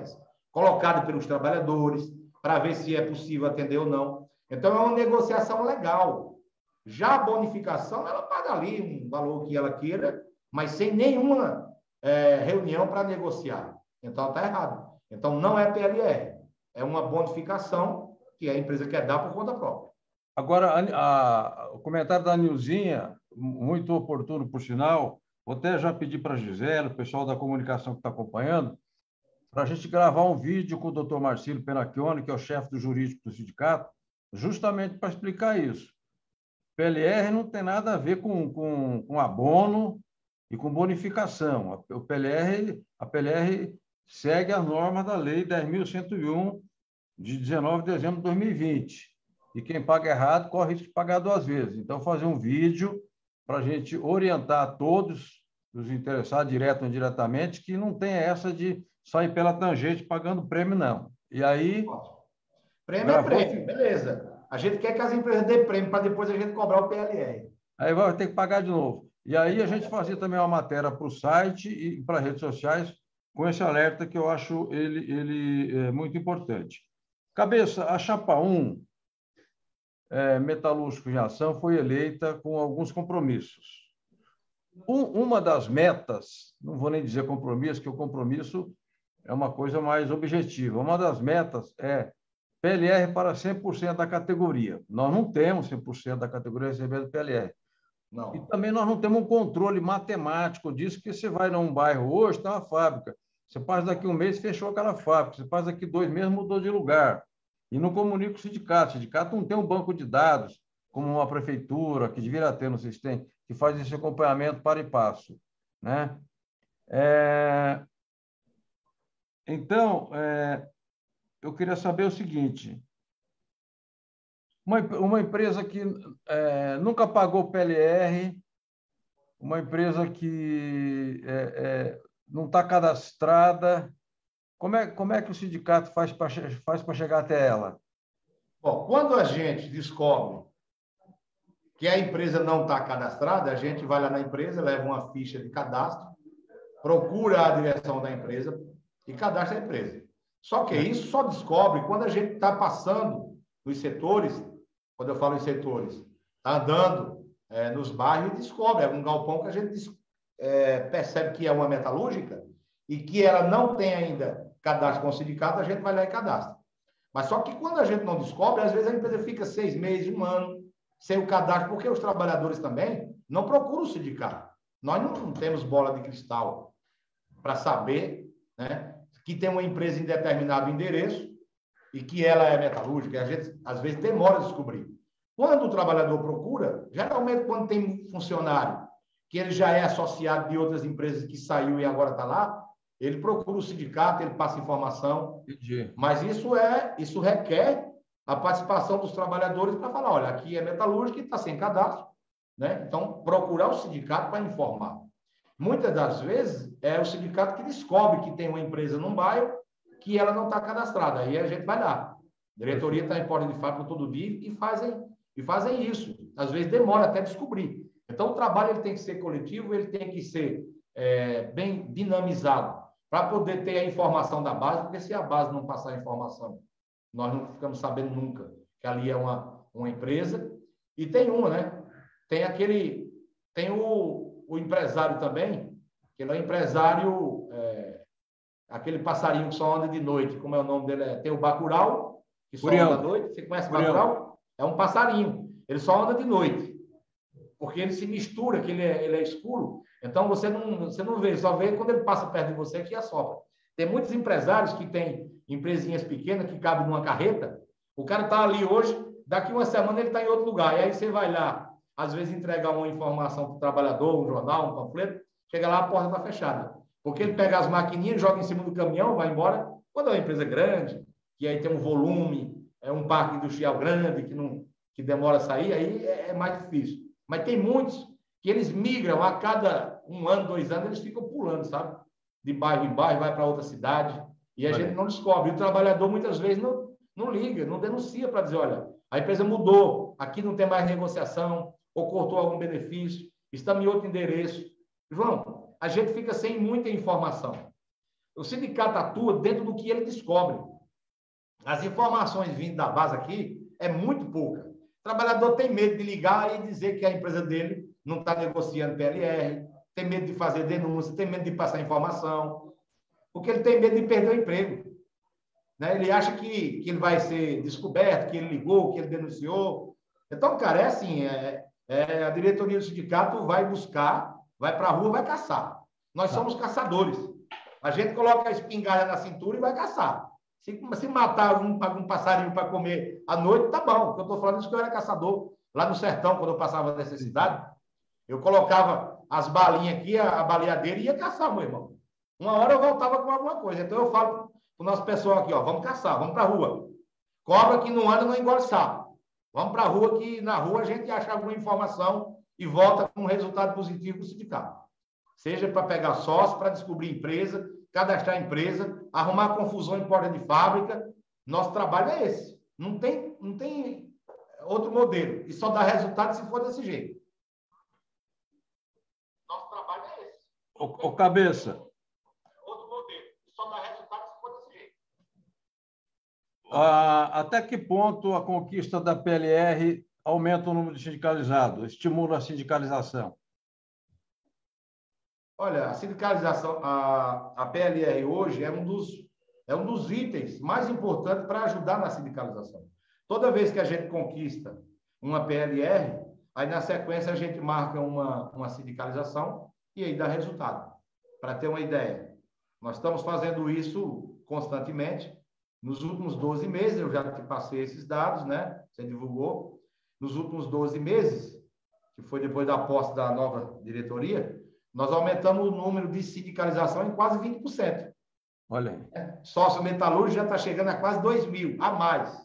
colocado pelos trabalhadores, para ver se é possível atender ou não. Então, é uma negociação legal. Já a bonificação, ela paga ali um valor que ela queira, mas sem nenhuma é, reunião para negociar. Então, está errado. Então, não é P L R. É uma bonificação que a empresa quer dar por conta própria. Agora, a, a, o comentário da Nilzinha, muito oportuno, por sinal, vou até já pedir para a Gisele, o pessoal da comunicação que está acompanhando, para a gente gravar um vídeo com o doutor Marcílio Penacchione, que é o chefe do jurídico do sindicato, justamente para explicar isso. P L R não tem nada a ver com, com, com abono e com bonificação. O P L R, a P L R segue as normas da Lei dez mil cento e um, de dezenove de dezembro de dois mil e vinte. E quem paga errado corre risco de pagar duas vezes. Então, fazer um vídeo para a gente orientar todos os interessados, direto ou indiretamente, que não tem essa de sair pela tangente pagando prêmio, não. E aí... Prêmio gravou... é prêmio, beleza. A gente quer que as empresas dêem prêmio para depois a gente cobrar o P L R. Aí vai ter que pagar de novo. E aí a gente fazia também uma matéria para o site e para as redes sociais com esse alerta que eu acho ele, ele é muito importante. Cabeça, a Chapa um, é, Metalúrgico em Ação, foi eleita com alguns compromissos. Um, uma das metas, não vou nem dizer compromisso, que o compromisso é uma coisa mais objetiva. Uma das metas é P L R para cem por cento da categoria. Nós não temos cem por cento da categoria recebendo P L R. Não. E também nós não temos um controle matemático disso, que você vai num bairro hoje, está uma fábrica. Você passa daqui um mês, fechou aquela fábrica. Você passa daqui dois meses, mudou de lugar. E não comunica o sindicato. O sindicato não tem um banco de dados, como uma prefeitura, que deveria ter, não sei se tem, que faz esse acompanhamento para e passo. Né? É... Então, é... eu queria saber o seguinte: uma, uma empresa que é, nunca pagou P L R, uma empresa que é, é, não está cadastrada, como é, como é que o sindicato faz para faz para chegar até ela? Bom, quando a gente descobre que a empresa não está cadastrada, a gente vai lá na empresa, leva uma ficha de cadastro, procura a direção da empresa e cadastra a empresa. Só que isso só descobre quando a gente está passando nos setores, quando eu falo em setores, está andando é, nos bairros e descobre, é um galpão que a gente é, percebe que é uma metalúrgica e que ela não tem ainda cadastro com o sindicato, a gente vai lá e cadastra. Mas só que quando a gente não descobre, às vezes a empresa fica seis meses, um ano, sem o cadastro, porque os trabalhadores também não procuram o sindicato. Nós não temos bola de cristal para saber, né, que tem uma empresa em determinado endereço e que ela é metalúrgica, e a gente, às vezes, demora a descobrir. Quando o trabalhador procura, geralmente, quando tem funcionário que ele já é associado de outras empresas que saiu e agora está lá, ele procura o sindicato, ele passa informação. Entendi. Mas isso, é, isso requer a participação dos trabalhadores para falar, olha, aqui é metalúrgica e está sem cadastro. Né? Então, procurar o sindicato para informar. Muitas das vezes, é o sindicato que descobre que tem uma empresa num bairro que ela não está cadastrada. Aí a gente vai lá. A diretoria está em porta de fábrica todo dia e fazem, e fazem isso. Às vezes demora até descobrir. Então, o trabalho ele tem que ser coletivo, ele tem que ser é, bem dinamizado para poder ter a informação da base, porque se a base não passar a informação, nós não ficamos sabendo nunca que ali é uma, uma empresa. E tem uma, né? Tem aquele... Tem o, o empresário também, que ele é empresário... É, aquele passarinho que só anda de noite, como é o nome dele? É, tem o bacurau, que só Urião. anda à noite. Você conhece o bacurau? É um passarinho. Ele só anda de noite. Porque ele se mistura, que ele é, ele é escuro. Então, você não, você não vê, só vê quando ele passa perto de você que assopra. Tem muitos empresários que têm empresinhas pequenas que cabem numa carreta. O cara está ali hoje, daqui uma semana ele está em outro lugar. E aí você vai lá, às vezes entregar uma informação para o trabalhador, um jornal, um panfleto, chega lá, a porta está fechada. Porque ele pega as maquininhas, joga em cima do caminhão, vai embora. Quando é uma empresa grande, que aí tem um volume, é um parque industrial grande, que, não, que demora a sair, aí é, é mais difícil. Mas tem muitos que eles migram a cada um ano, dois anos, eles ficam pulando, sabe? De bairro em bairro, vai para outra cidade, e a olha. gente não descobre. E o trabalhador, muitas vezes, não, não liga, não denuncia para dizer, olha, a empresa mudou, aqui não tem mais negociação, ou cortou algum benefício, estamos em outro endereço. João, a gente fica sem muita informação. o sindicato atua dentro do que ele descobre. As informações vindo da base aqui é muito pouca. O trabalhador tem medo de ligar e dizer que a empresa dele não está negociando P L R, tem medo de fazer denúncia, tem medo de passar informação, porque ele tem medo de perder o emprego. Né? Ele acha que, que ele vai ser descoberto, que ele ligou, que ele denunciou. Então, cara, é assim, é, é, a diretoria do sindicato vai buscar, vai para a rua, vai caçar. Nós somos caçadores. A gente coloca a espingarda na cintura e vai caçar. Se, se matar algum, algum passarinho para comer à noite, tá bom. Eu estou falando isso que eu era caçador lá no sertão, quando eu passava necessidade. Eu colocava as balinhas aqui, a, a baleadeira, e ia caçar, meu irmão. Uma hora eu voltava com alguma coisa. Então eu falo para o nosso pessoal aqui, ó, vamos caçar, vamos para a rua. Cobra que não anda, não engole sapo. Vamos para a rua, que na rua a gente acha alguma informação e volta com um resultado positivo para o sindicato. Seja para pegar sócio, para descobrir empresa, cadastrar empresa, arrumar confusão em porta de fábrica. Nosso trabalho é esse. Não tem, não tem outro modelo. E só dá resultado se for desse jeito. Nosso trabalho é esse. Ô, ô Cabeça. Outro modelo. E só dá resultado se for desse jeito. Ah, até que ponto a conquista da P L R aumenta o número de sindicalizados, estimula a sindicalização? Olha, a sindicalização, a, a P L R hoje é um dos, é um dos itens mais importantes para ajudar na sindicalização. Toda vez que a gente conquista uma P L R, aí na sequência a gente marca uma, uma sindicalização e aí dá resultado. Para ter uma ideia, nós estamos fazendo isso constantemente. Nos últimos doze meses, eu já te passei esses dados, né? Você divulgou. Nos últimos doze meses, que foi depois da posse da nova diretoria, nós aumentamos o número de sindicalização em quase vinte por cento. Olha aí. Sócio metalúrgico já está chegando a quase dois mil, a mais.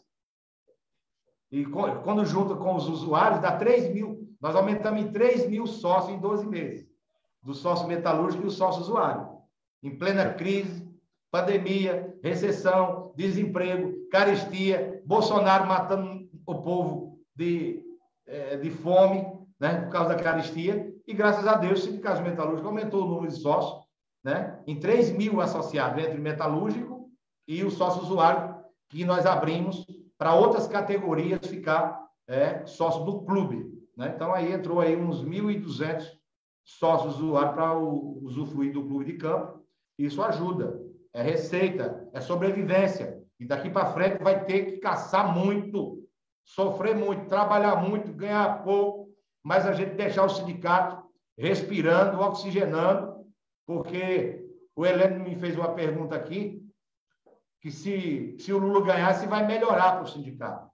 E quando junta com os usuários, dá três mil. Nós aumentamos em três mil sócios em doze meses. Do sócio metalúrgico e o sócio usuário. Em plena crise, pandemia, recessão, desemprego, carestia, Bolsonaro matando o povo de, de fome, né, por causa da carestia. E, graças a Deus, o Sindicato Metalúrgico aumentou o número de sócios, né, em três mil associados entre metalúrgico e o sócio usuário, que nós abrimos para outras categorias ficar é, sócio do clube. Né? Então, aí entrou aí uns mil e duzentos sócios usuários para usufruir do clube de campo. Isso ajuda. É receita, é sobrevivência. E daqui para frente vai ter que caçar muito, sofrer muito, trabalhar muito, ganhar pouco, mas a gente deixar o sindicato respirando, oxigenando, porque o Heleno me fez uma pergunta aqui, que se, se o Lula ganhasse, vai melhorar para o sindicato.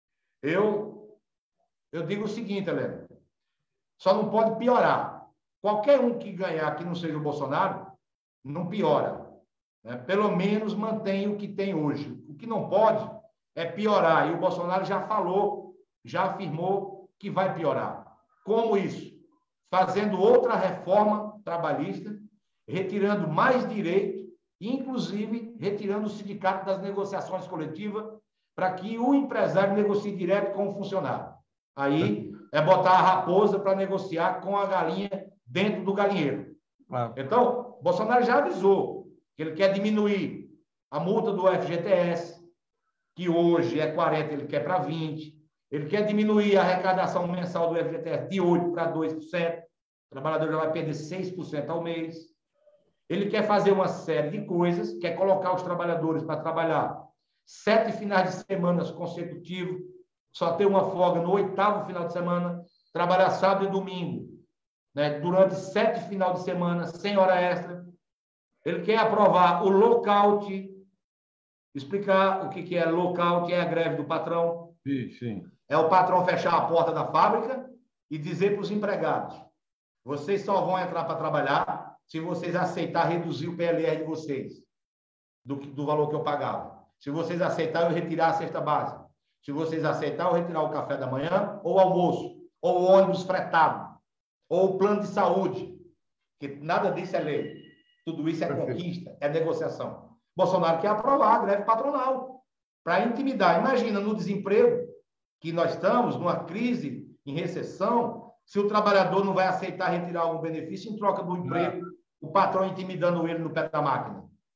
Eu, eu digo o seguinte, Heleno, só não pode piorar. Qualquer um que ganhar que não seja o Bolsonaro, não piora. Né? Pelo menos mantém o que tem hoje. O que não pode é piorar. E o Bolsonaro já falou, já afirmou que vai piorar. Como isso? Fazendo outra reforma trabalhista, retirando mais direito, inclusive retirando o sindicato das negociações coletivas, para que o empresário negocie direto com o funcionário. Aí é botar a raposa para negociar com a galinha dentro do galinheiro. Ah. Então, Bolsonaro já avisou que ele quer diminuir a multa do F G T S, que hoje é quarenta, ele quer para vinte. Ele quer diminuir a arrecadação mensal do F G T S de oito por cento para dois por cento. O trabalhador já vai perder seis por cento ao mês. Ele quer fazer uma série de coisas, quer colocar os trabalhadores para trabalhar sete finais de semana consecutivos, só ter uma folga no oitavo final de semana, trabalhar sábado e domingo, né, durante sete final de semana, sem hora extra. Ele quer aprovar o lockout, explicar o que é lockout, é a greve do patrão. Sim, sim. É o patrão fechar a porta da fábrica e dizer para os empregados, vocês só vão entrar para trabalhar se vocês aceitarem reduzir o P L R de vocês, do, do valor que eu pagava. Se vocês aceitarem eu retirar a cesta básica. Se vocês aceitarem eu retirar o café da manhã, ou o almoço, ou o ônibus fretado, ou o plano de saúde, que nada disso é lei. Tudo isso é Perfeito. Conquista, é negociação. Bolsonaro quer aprovar a greve patronal para intimidar. Imagina, no desemprego que nós estamos, numa crise, em recessão, se o trabalhador não vai aceitar retirar algum benefício em troca do emprego, não. O patrão intimidando ele no pé da máquina.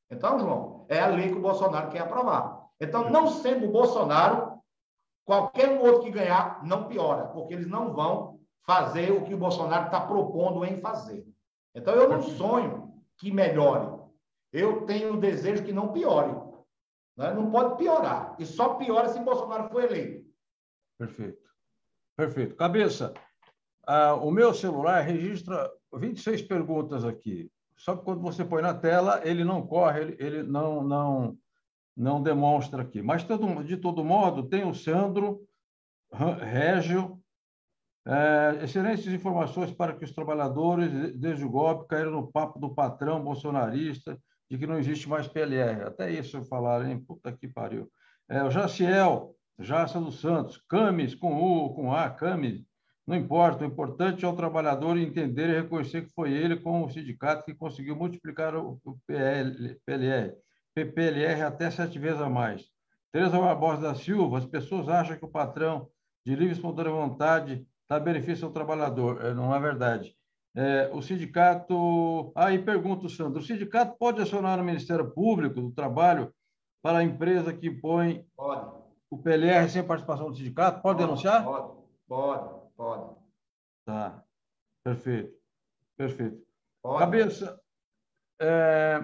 Então, João, é a lei que o Bolsonaro quer aprovar. Então, não sendo o Bolsonaro, qualquer um outro que ganhar não piora, porque eles não vão fazer o que o Bolsonaro está propondo em fazer. Então, eu não sonho que melhore. Eu tenho o desejo que não piore. Né? Não pode piorar. E só piora se Bolsonaro for eleito. Perfeito. Perfeito. Cabeça, ah, o meu celular registra vinte e seis perguntas aqui. Só que quando você põe na tela, ele não corre, ele, ele não, não, não demonstra aqui. Mas, de todo modo, tem o Sandro Régio. É, excelentes informações para que os trabalhadores, desde o golpe, caíram no papo do patrão bolsonarista de que não existe mais P L R. Até isso falaram, hein? Puta que pariu. É, o Jaciel, Jaça dos Santos, Camis, com U, com A, Camis, não importa, o importante é o trabalhador entender e reconhecer que foi ele, com o sindicato, que conseguiu multiplicar o P L R, P P L R até sete vezes a mais. Tereza Barbosa da Silva, as pessoas acham que o patrão, de livre e espontânea vontade, dá benefício ao trabalhador. Não é verdade. É, o sindicato... Aí ah, pergunta, Sandro, o sindicato pode acionar o Ministério Público do Trabalho para a empresa que põe pode. o P L R sem participação do sindicato? Pode, pode denunciar? Pode, pode, pode. Tá, perfeito, perfeito. Pode. Cabeça, é...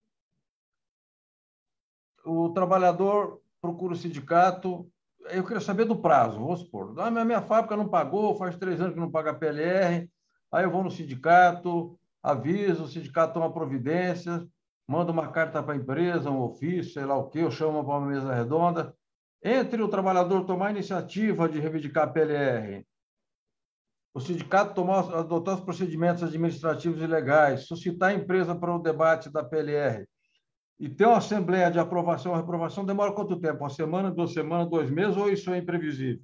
o trabalhador procura o sindicato... Eu queria saber do prazo, vamos supor. A minha, minha fábrica não pagou, faz três anos que não paga P L R, aí eu vou no sindicato, aviso, o sindicato toma providências, manda uma carta para a empresa, um ofício, sei lá o quê, eu chamo para uma mesa redonda. Entre o trabalhador tomar a iniciativa de reivindicar a P L R, o sindicato tomar, adotar os procedimentos administrativos e legais, suscitar a empresa para o debate da P L R, e ter uma assembleia de aprovação ou reprovação, demora quanto tempo? Uma semana, duas semanas, dois meses, ou isso é imprevisível?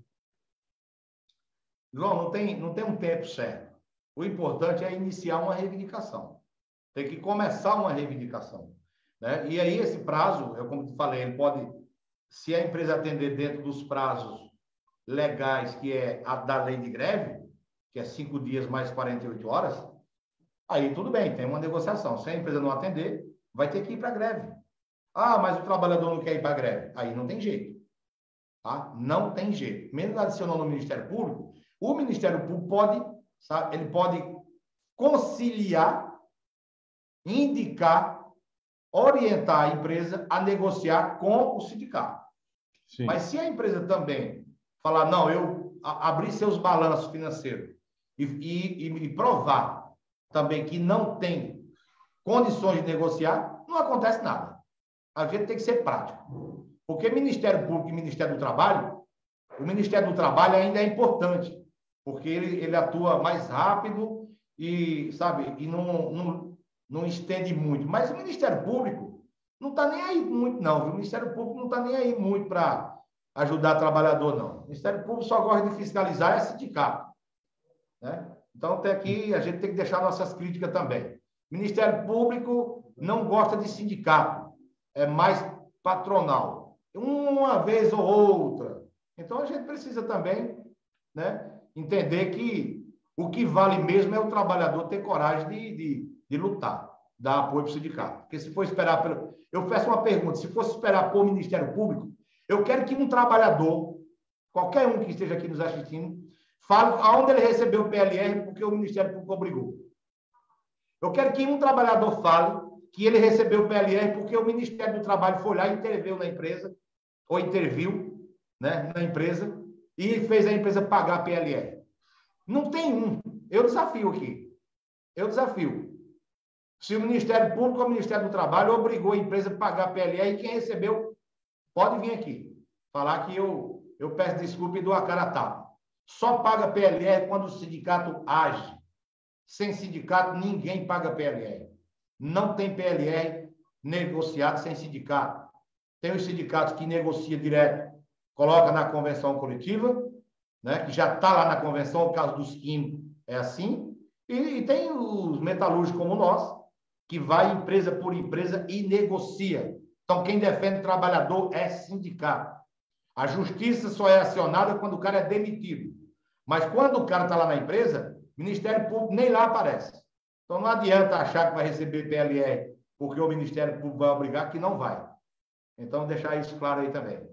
João, não tem, não tem um tempo certo. O importante é iniciar uma reivindicação. Tem que começar uma reivindicação. Né? E aí, esse prazo, eu, como te falei, ele pode, se a empresa atender dentro dos prazos legais, que é a da lei de greve, que é cinco dias mais quarenta e oito horas, aí tudo bem, tem uma negociação. Se a empresa não atender, vai ter que ir para a greve. Ah, mas o trabalhador não quer ir para a greve. Aí não tem jeito. Tá? Não tem jeito. Mesmo adicionando no Ministério Público, o Ministério Público pode, sabe, ele pode conciliar, indicar, orientar a empresa a negociar com o sindicato. Sim. Mas se a empresa também falar, não, eu abrir seus balanços financeiros e, e, e provar também que não tem condições de negociar, não acontece nada. A gente tem que ser prático. Porque Ministério Público e Ministério do Trabalho, o Ministério do Trabalho ainda é importante, porque ele, ele atua mais rápido e, sabe, e não, não, não estende muito. Mas o Ministério Público não está nem aí muito, não. O Ministério Público não está nem aí muito para ajudar o trabalhador, não. O Ministério Público só gosta de fiscalizar é sindicato. Né? Então, até aqui, a gente tem que deixar nossas críticas também. Ministério Público não gosta de sindicato, é mais patronal. Uma vez ou outra. Então, a gente precisa também, né, entender que o que vale mesmo é o trabalhador ter coragem de, de, de lutar, dar apoio para o sindicato. Porque se for esperar... Pelo... Eu faço uma pergunta, se fosse esperar por Ministério Público, eu quero que um trabalhador, qualquer um que esteja aqui nos assistindo, fale aonde ele recebeu o P L R porque o Ministério Público obrigou. Eu quero que um trabalhador fale que ele recebeu o P L R porque o Ministério do Trabalho foi lá e interveio na empresa, ou interviu, né, na empresa, e fez a empresa pagar a P L R. Não tem um. Eu desafio aqui. Eu desafio. Se o Ministério Público ou o Ministério do Trabalho obrigou a empresa a pagar a P L R, e quem recebeu pode vir aqui falar que eu, eu peço desculpa e dou a cara a tapa. Só paga P L R quando o sindicato age. Sem sindicato, ninguém paga P L R. Não tem P L R negociado sem sindicato. Tem os sindicatos que negociam direto, coloca na convenção coletiva, né, que já está lá na convenção, o caso dos químicos é assim, e, e tem os metalúrgicos como nós, que vai empresa por empresa e negocia. Então, quem defende o trabalhador é sindicato. A justiça só é acionada quando o cara é demitido. Mas quando o cara está lá na empresa, o Ministério Público nem lá aparece. Então, não adianta achar que vai receber P L R porque o Ministério Público vai obrigar, que não vai. Então, deixar isso claro aí também.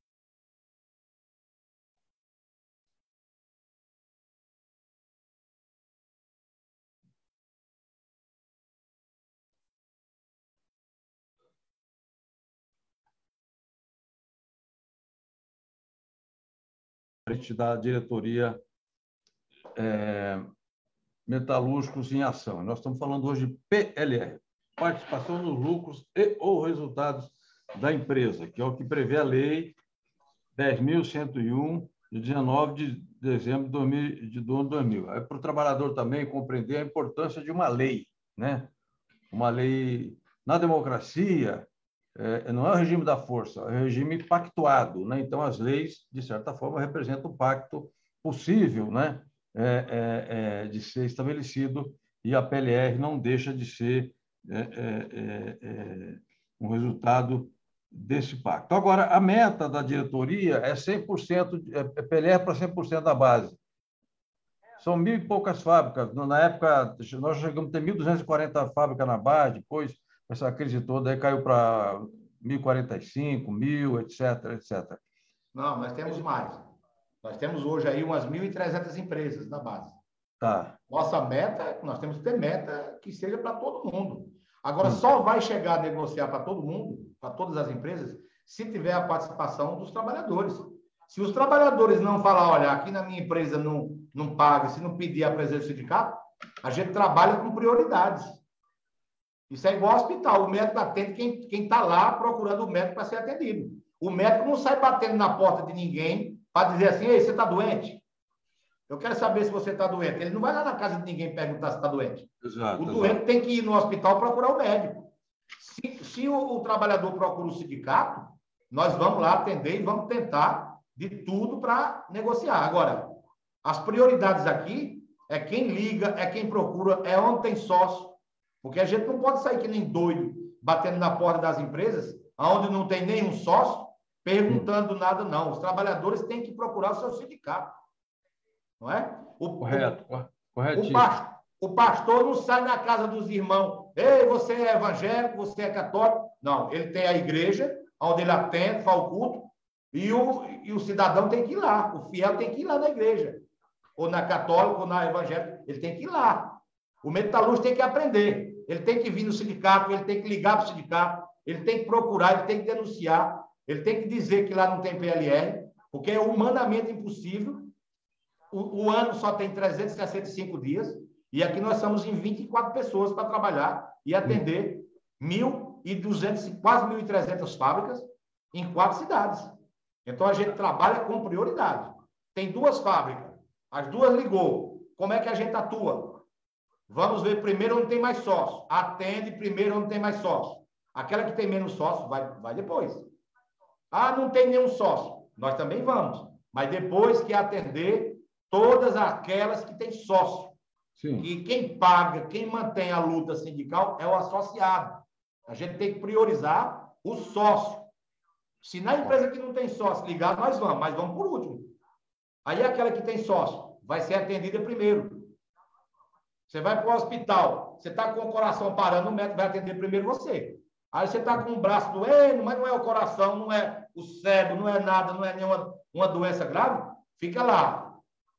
Da diretoria é, Metalúrgicos em Ação. Nós estamos falando hoje de P L R, participação nos lucros e ou resultados da empresa, que é o que prevê a lei dez mil cento e um, de dezenove de dezembro de, dois mil, de dois mil. É para o trabalhador também compreender a importância de uma lei, né? Uma lei na democracia. É, não é o regime da força, é o regime pactuado, né? Então, as leis, de certa forma, representam um pacto possível, né? É, é, é, de ser estabelecido, e a P L R não deixa de ser é, é, é, um resultado desse pacto. Agora, a meta da diretoria é cem por cento, é P L R para cem por cento da base. São mil e poucas fábricas. Na época, nós chegamos a ter mil duzentas e quarenta fábricas na base, depois essa crise toda aí caiu para mil e quarenta e cinco, mil, etc, etcétera. Não, nós temos mais. Nós temos hoje aí umas mil e trezentas empresas na base. Tá. Nossa meta, nós temos que ter meta que seja para todo mundo. Agora, Hum. só vai chegar a negociar para todo mundo, para todas as empresas, se tiver a participação dos trabalhadores. Se os trabalhadores não falar, olha, aqui na minha empresa não, não paga, se não pedir a presença do sindicato, a gente trabalha com prioridades. Isso é igual ao hospital. O médico atende quem está lá procurando o médico para ser atendido. O médico não sai batendo na porta de ninguém para dizer assim, ei, você está doente? Eu quero saber se você está doente. Ele não vai lá na casa de ninguém perguntar se está doente. Exato, o doente exato. tem que ir no hospital procurar o médico. Se, se o, o trabalhador procura o sindicato, nós vamos lá atender e vamos tentar de tudo para negociar. Agora, as prioridades aqui é quem liga, é quem procura, é onde tem sócio. Porque a gente não pode sair que nem doido, batendo na porta das empresas, onde não tem nenhum sócio, perguntando nada, não. Os trabalhadores têm que procurar o seu sindicato. Não é? O, Correto, o, o, pastor, o pastor não sai na casa dos irmãos. Ei, você é evangélico, você é católico. Não, ele tem a igreja, onde ele atende, faz o culto, e o, e o cidadão tem que ir lá. O fiel tem que ir lá na igreja. Ou na católica, ou na evangélica. Ele tem que ir lá. O metalúrgico tem que aprender. Ele tem que vir no sindicato, ele tem que ligar para o sindicato, ele tem que procurar, ele tem que denunciar, ele tem que dizer que lá não tem P L R, porque é humanamente impossível. O, o ano só tem trezentos e sessenta e cinco dias, e aqui nós estamos em vinte e quatro pessoas para trabalhar e atender mil e duzentas, quase mil e trezentas fábricas em quatro cidades. Então, a gente trabalha com prioridade. Tem duas fábricas, as duas ligou. Como é que a gente atua? Vamos ver primeiro onde tem mais sócio. Atende primeiro onde tem mais sócio. Aquela que tem menos sócio, vai, vai depois. Ah, não tem nenhum sócio. Nós também vamos. Mas depois que atender todas aquelas que têm sócio. Sim. E quem paga, quem mantém a luta sindical é o associado. A gente tem que priorizar o sócio. Se na empresa que não tem sócio ligar, nós vamos, mas vamos por último. Aí aquela que tem sócio vai ser atendida primeiro. Você vai para o hospital, você está com o coração parando, o médico vai atender primeiro você. Aí você está com o braço doendo, mas não é o coração, não é o cérebro, não é nada, não é nenhuma uma doença grave, fica lá.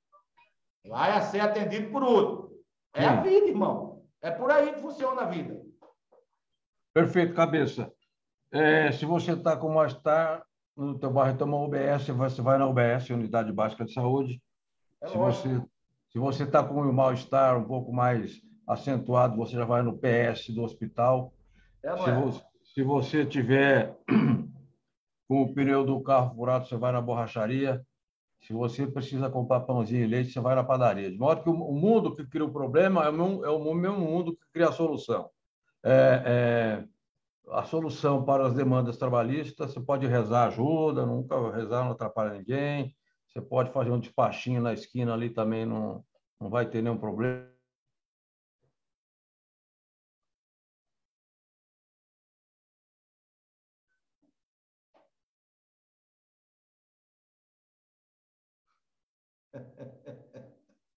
Vai ser atendido por outro. É a vida, irmão. É por aí que funciona a vida. Perfeito, cabeça. É, se você está com mal-estar no teu bairro, toma uma U B S, você vai na U B S, Unidade Básica de Saúde. É se lógico. você Se você está com um mal-estar um pouco mais acentuado, você já vai no P S do hospital. É, não se, é? você, se você tiver com o pneu do carro furado, você vai na borracharia. Se você precisa comprar pãozinho e leite, você vai na padaria. De modo que o mundo que cria o problema é o mesmo, é o mesmo mundo que cria a solução. É, é, a solução para as demandas trabalhistas, você pode rezar ajuda, nunca rezar não atrapalha ninguém. Você pode fazer um despachinho na esquina ali também, não, não vai ter nenhum problema.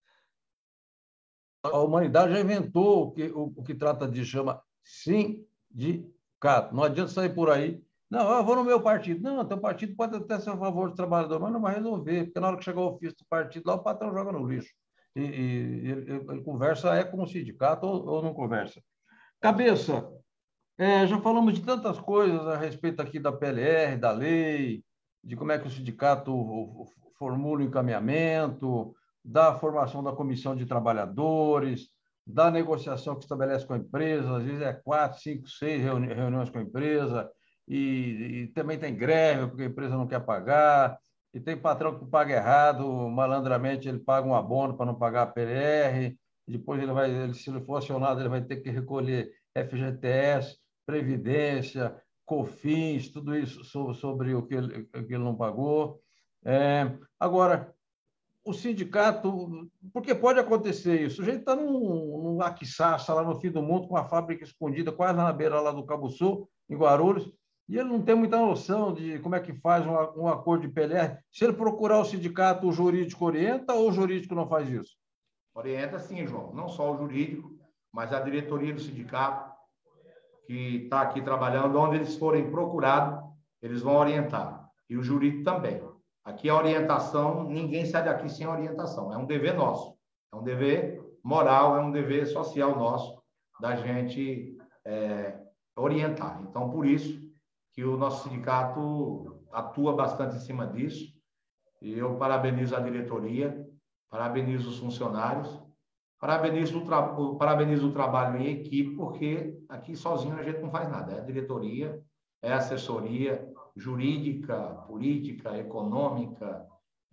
A humanidade já inventou o que, o, o que trata de chama sim sindicato. Não adianta sair por aí. Não, eu vou no meu partido. Não, teu partido pode até ser a favor do trabalhador, mas não vai resolver, porque na hora que chegar o ofício do partido, lá o patrão joga no lixo. E, e ele, ele conversa é com o sindicato ou, ou não conversa. Cabeça, é, já falamos de tantas coisas a respeito aqui da P L R, da lei, de como é que o sindicato formula o encaminhamento, da formação da comissão de trabalhadores, da negociação que estabelece com a empresa, às vezes é quatro, cinco, seis reuni reuniões com a empresa, e, e também tem greve, porque a empresa não quer pagar, e tem patrão que paga errado, malandramente ele paga um abono para não pagar a P L R, depois ele vai, ele, se ele for acionado, ele vai ter que recolher F G T S, Previdência, COFINS, tudo isso sobre o que ele, o que ele não pagou. É, agora, o sindicato, porque pode acontecer isso, o sujeito está num, num Aquiçaça, lá no fim do mundo, com uma fábrica escondida quase na beira lá do Cabo Sul, em Guarulhos, e ele não tem muita noção de como é que faz um, um acordo de P L R. Se ele procurar o sindicato, o jurídico orienta ou o jurídico não faz isso? Orienta sim, João. Não só o jurídico, mas a diretoria do sindicato, que está aqui trabalhando, onde eles forem procurados, eles vão orientar. E o jurídico também. Aqui a orientação, ninguém sai daqui sem orientação. É um dever nosso. É um dever moral, é um dever social nosso da gente é, orientar. Então, por isso que o nosso sindicato atua bastante em cima disso. E eu parabenizo a diretoria, parabenizo os funcionários, parabenizo o, tra parabenizo o trabalho em equipe, porque aqui sozinho a gente não faz nada. É a diretoria, é a assessoria jurídica, política, econômica,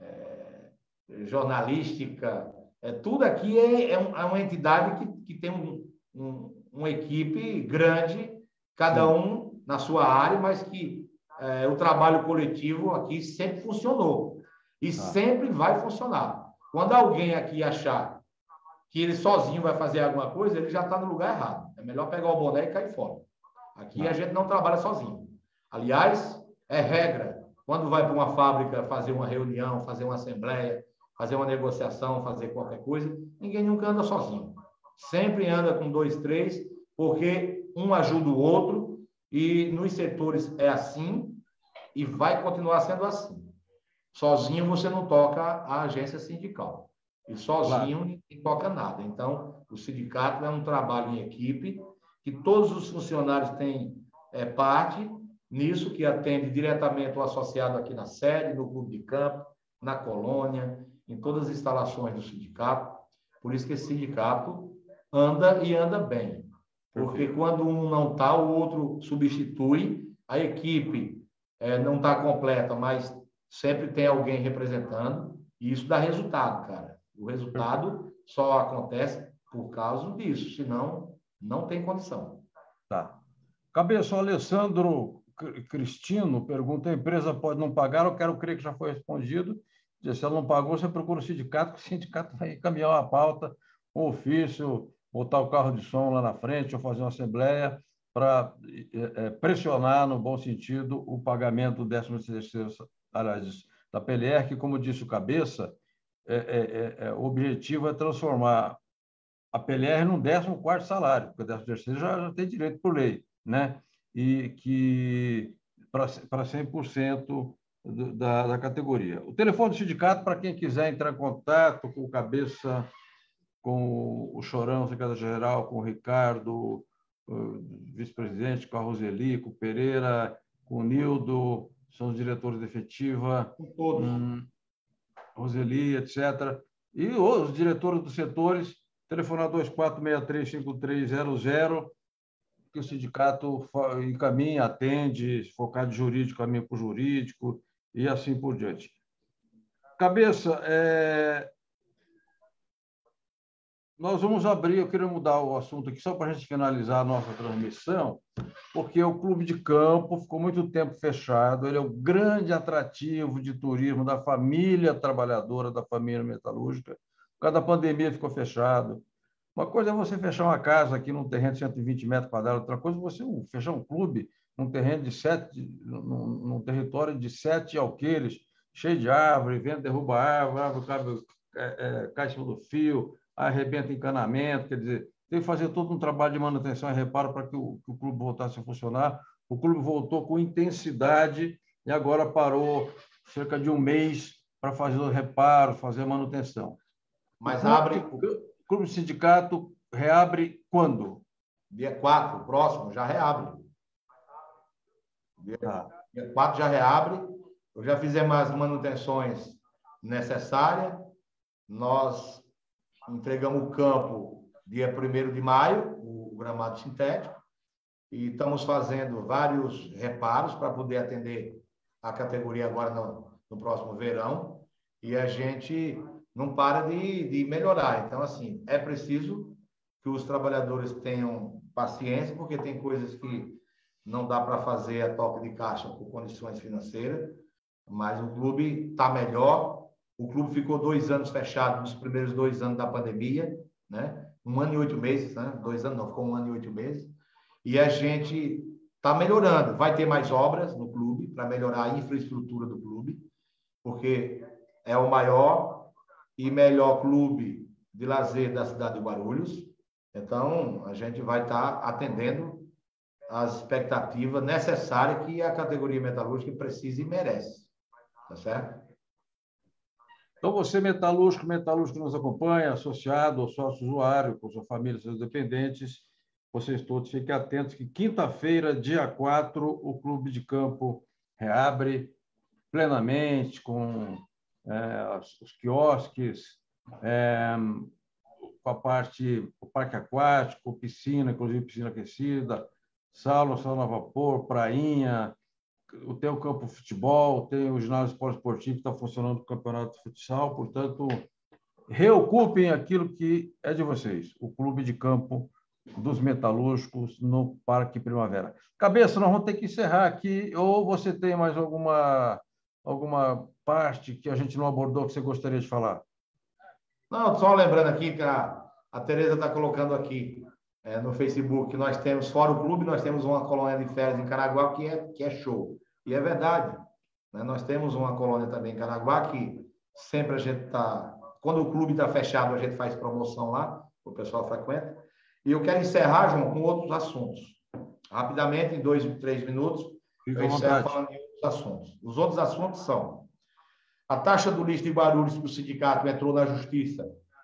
é, jornalística. É, tudo aqui é, é, um, é uma entidade que, que tem um, um, uma equipe grande, cada um na sua área, mas que é, o trabalho coletivo aqui sempre funcionou. E ah. sempre vai funcionar. Quando alguém aqui achar que ele sozinho vai fazer alguma coisa, ele já está no lugar errado. É melhor pegar o boné e cair fora. Aqui ah. a gente não trabalha sozinho. Aliás, é regra. Quando vai para uma fábrica fazer uma reunião, fazer uma assembleia, fazer uma negociação, fazer qualquer coisa, ninguém nunca anda sozinho. Sempre anda com dois, três, porque um ajuda o outro, e nos setores é assim, e vai continuar sendo assim. Sozinho você não toca a agência sindical. E sozinho claro. Ninguém toca nada. Então, o sindicato é um trabalho em equipe, que todos os funcionários têm é, parte nisso, que atende diretamente o associado aqui na sede, no clube de campo, na colônia, em todas as instalações do sindicato. Por isso que esse sindicato anda e anda bem. Porque Perfeito. Quando um não está, o outro substitui. A equipe é, não está completa, mas sempre tem alguém representando. E isso dá resultado, cara. O resultado Perfeito. Só acontece por causa disso, senão não tem condição. Tá. Cabeça, o Alessandro Cristino pergunta: a empresa pode não pagar? Eu quero crer que já foi respondido. Se ela não pagou, você procura o sindicato, que o sindicato vai encaminhar uma pauta, um ofício, botar o carro de som lá na frente ou fazer uma assembleia para é, pressionar, no bom sentido, o pagamento do décimo terceiro aliás, da P L R, que, como disse o Cabeça, é, é, é, o objetivo é transformar a P L R num décimo quarto salário, porque o décimo terceiro já, já tem direito por lei, né? E que para cem por cento da, da categoria. O telefone do sindicato, para quem quiser entrar em contato com o Cabeça, com o Chorão, secretário-geral, com o Ricardo, vice-presidente, com a Roseli, com o Pereira, com o Nildo, são os diretores de efetiva, com todos. Hum, Roseli, etcétera. E os diretores dos setores, telefonar dois quatro seis três cinco três zero zero, que o sindicato encaminha, atende, se for caso de jurídico, caminha para o jurídico e assim por diante. Cabeça, é... nós vamos abrir, eu queria mudar o assunto aqui só para a gente finalizar a nossa transmissão, porque o Clube de Campo ficou muito tempo fechado, ele é o grande atrativo de turismo da família trabalhadora, da família metalúrgica. Por causa da pandemia ficou fechado. Uma coisa é você fechar uma casa aqui num terreno de cento e vinte metros quadrados, outra coisa é você fechar um clube num terreno de sete, num, num território de sete alqueires, cheio de árvore, vento derruba a árvore, a árvore cai, é, é, cai em cima do fio, arrebenta encanamento, quer dizer, teve que fazer todo um trabalho de manutenção e reparo para que o, que o clube voltasse a funcionar. O clube voltou com intensidade e agora parou cerca de um mês para fazer o reparo, fazer a manutenção. Mas o clube, abre... O clube sindicato reabre quando? Dia quatro, próximo, já reabre. Dia, tá. dia quatro já reabre. Eu já fizemos as manutenções necessárias. Nós entregamos o campo dia primeiro de maio, o gramado sintético, e estamos fazendo vários reparos para poder atender a categoria agora no, no próximo verão, e a gente não para de, de melhorar. Então, assim, é preciso que os trabalhadores tenham paciência, porque tem coisas que não dá para fazer a toque de caixa por condições financeiras, mas o clube está melhor. O clube ficou dois anos fechado nos primeiros dois anos da pandemia, né? Um ano e oito meses, né? Dois anos não, ficou um ano e oito meses. E a gente está melhorando. Vai ter mais obras no clube para melhorar a infraestrutura do clube, porque é o maior e melhor clube de lazer da cidade de Guarulhos. Então, a gente vai estar atendendo as expectativas necessárias que a categoria metalúrgica precisa e merece. Tá certo? Então, você, metalúrgico, metalúrgico que nos acompanha, associado ou sócio usuário, com sua família, seus dependentes, vocês todos fiquem atentos que quinta-feira, dia quatro, o Clube de Campo reabre plenamente com é, os quiosques, é, com a parte, o parque aquático, piscina, inclusive piscina aquecida, sala, sauna a vapor, prainha, tem o campo de futebol, tem o ginásio esportivo que está funcionando o campeonato de futsal, portanto, reocupem aquilo que é de vocês, o clube de campo dos metalúrgicos no Parque Primavera. Cabeça, nós vamos ter que encerrar aqui, ou você tem mais alguma, alguma parte que a gente não abordou que você gostaria de falar? Não, só lembrando aqui que a, a Tereza está colocando aqui é, no Facebook que nós temos, fora o clube, nós temos uma colônia de férias em Caraguá que é, que é show. E é verdade, né? Nós temos uma colônia também em Caraguá que sempre a gente está... Quando o clube está fechado, a gente faz promoção lá, o pessoal frequenta. E eu quero encerrar, João, com outros assuntos. Rapidamente, em dois, três minutos, Fica eu encerro falando de outros assuntos. Os outros assuntos são a taxa do lixo de Guarulhos, que o sindicato entrou na justiça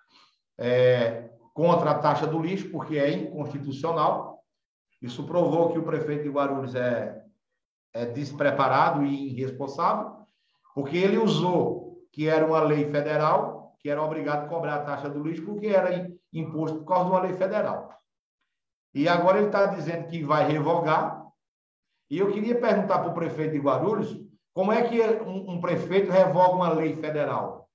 é, contra a taxa do lixo, porque é inconstitucional. Isso provou que o prefeito de Guarulhos é, é despreparado e irresponsável, porque ele usou que era uma lei federal, que era obrigado a cobrar a taxa do lixo, porque era imposto por causa de uma lei federal. E agora ele está dizendo que vai revogar. E eu queria perguntar para o prefeito de Guarulhos como é que um, um prefeito revoga uma lei federal.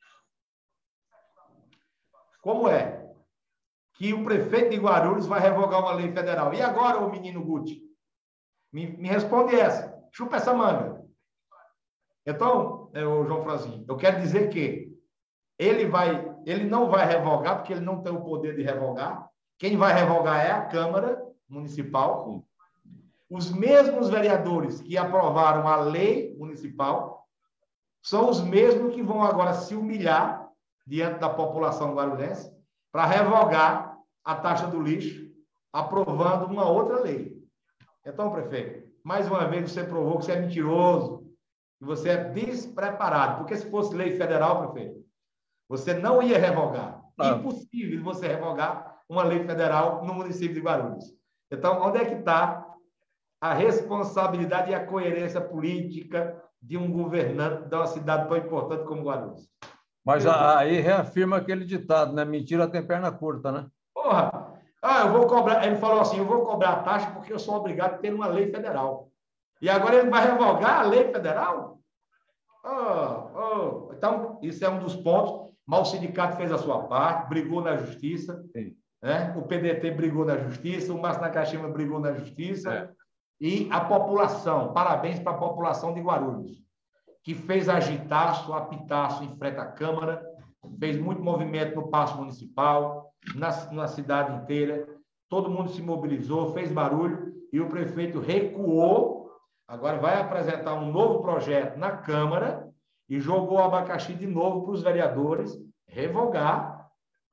Como é que o prefeito de Guarulhos vai revogar uma lei federal? E agora, o menino Guti? Me, me responde essa. Chupa essa manga. Então, eu, João Franzinho, eu quero dizer que ele, vai, ele não vai revogar, porque ele não tem o poder de revogar. Quem vai revogar é a Câmara Municipal. Os mesmos vereadores que aprovaram a lei municipal são os mesmos que vão agora se humilhar diante da população guarulhense para revogar a taxa do lixo, aprovando uma outra lei. Então, prefeito, mais uma vez você provou que você é mentiroso, que você é despreparado, porque se fosse lei federal, prefeito, você não ia revogar. Ah. Impossível você revogar uma lei federal no município de Guarulhos. Então, onde é que está a responsabilidade e a coerência política de um governante de uma cidade tão importante como Guarulhos? Mas aí reafirma aquele ditado, né? Mentira tem perna curta, né? Porra! Ah, eu vou cobrar. Ele falou assim: eu vou cobrar a taxa porque eu sou obrigado a ter uma lei federal. E agora ele vai revogar a lei federal? Oh, oh. Então, isso é um dos pontos. Mas o sindicato fez a sua parte, brigou na justiça. Né? O P D T brigou na justiça, o Márcio Nakashima brigou na justiça. É. E a população, parabéns para a população de Guarulhos, que fez agitaço, apitaço em frente à Câmara, fez muito movimento no Paço Municipal, na, na cidade inteira, todo mundo se mobilizou, fez barulho, e o prefeito recuou, agora vai apresentar um novo projeto na Câmara e jogou o abacaxi de novo para os vereadores revogar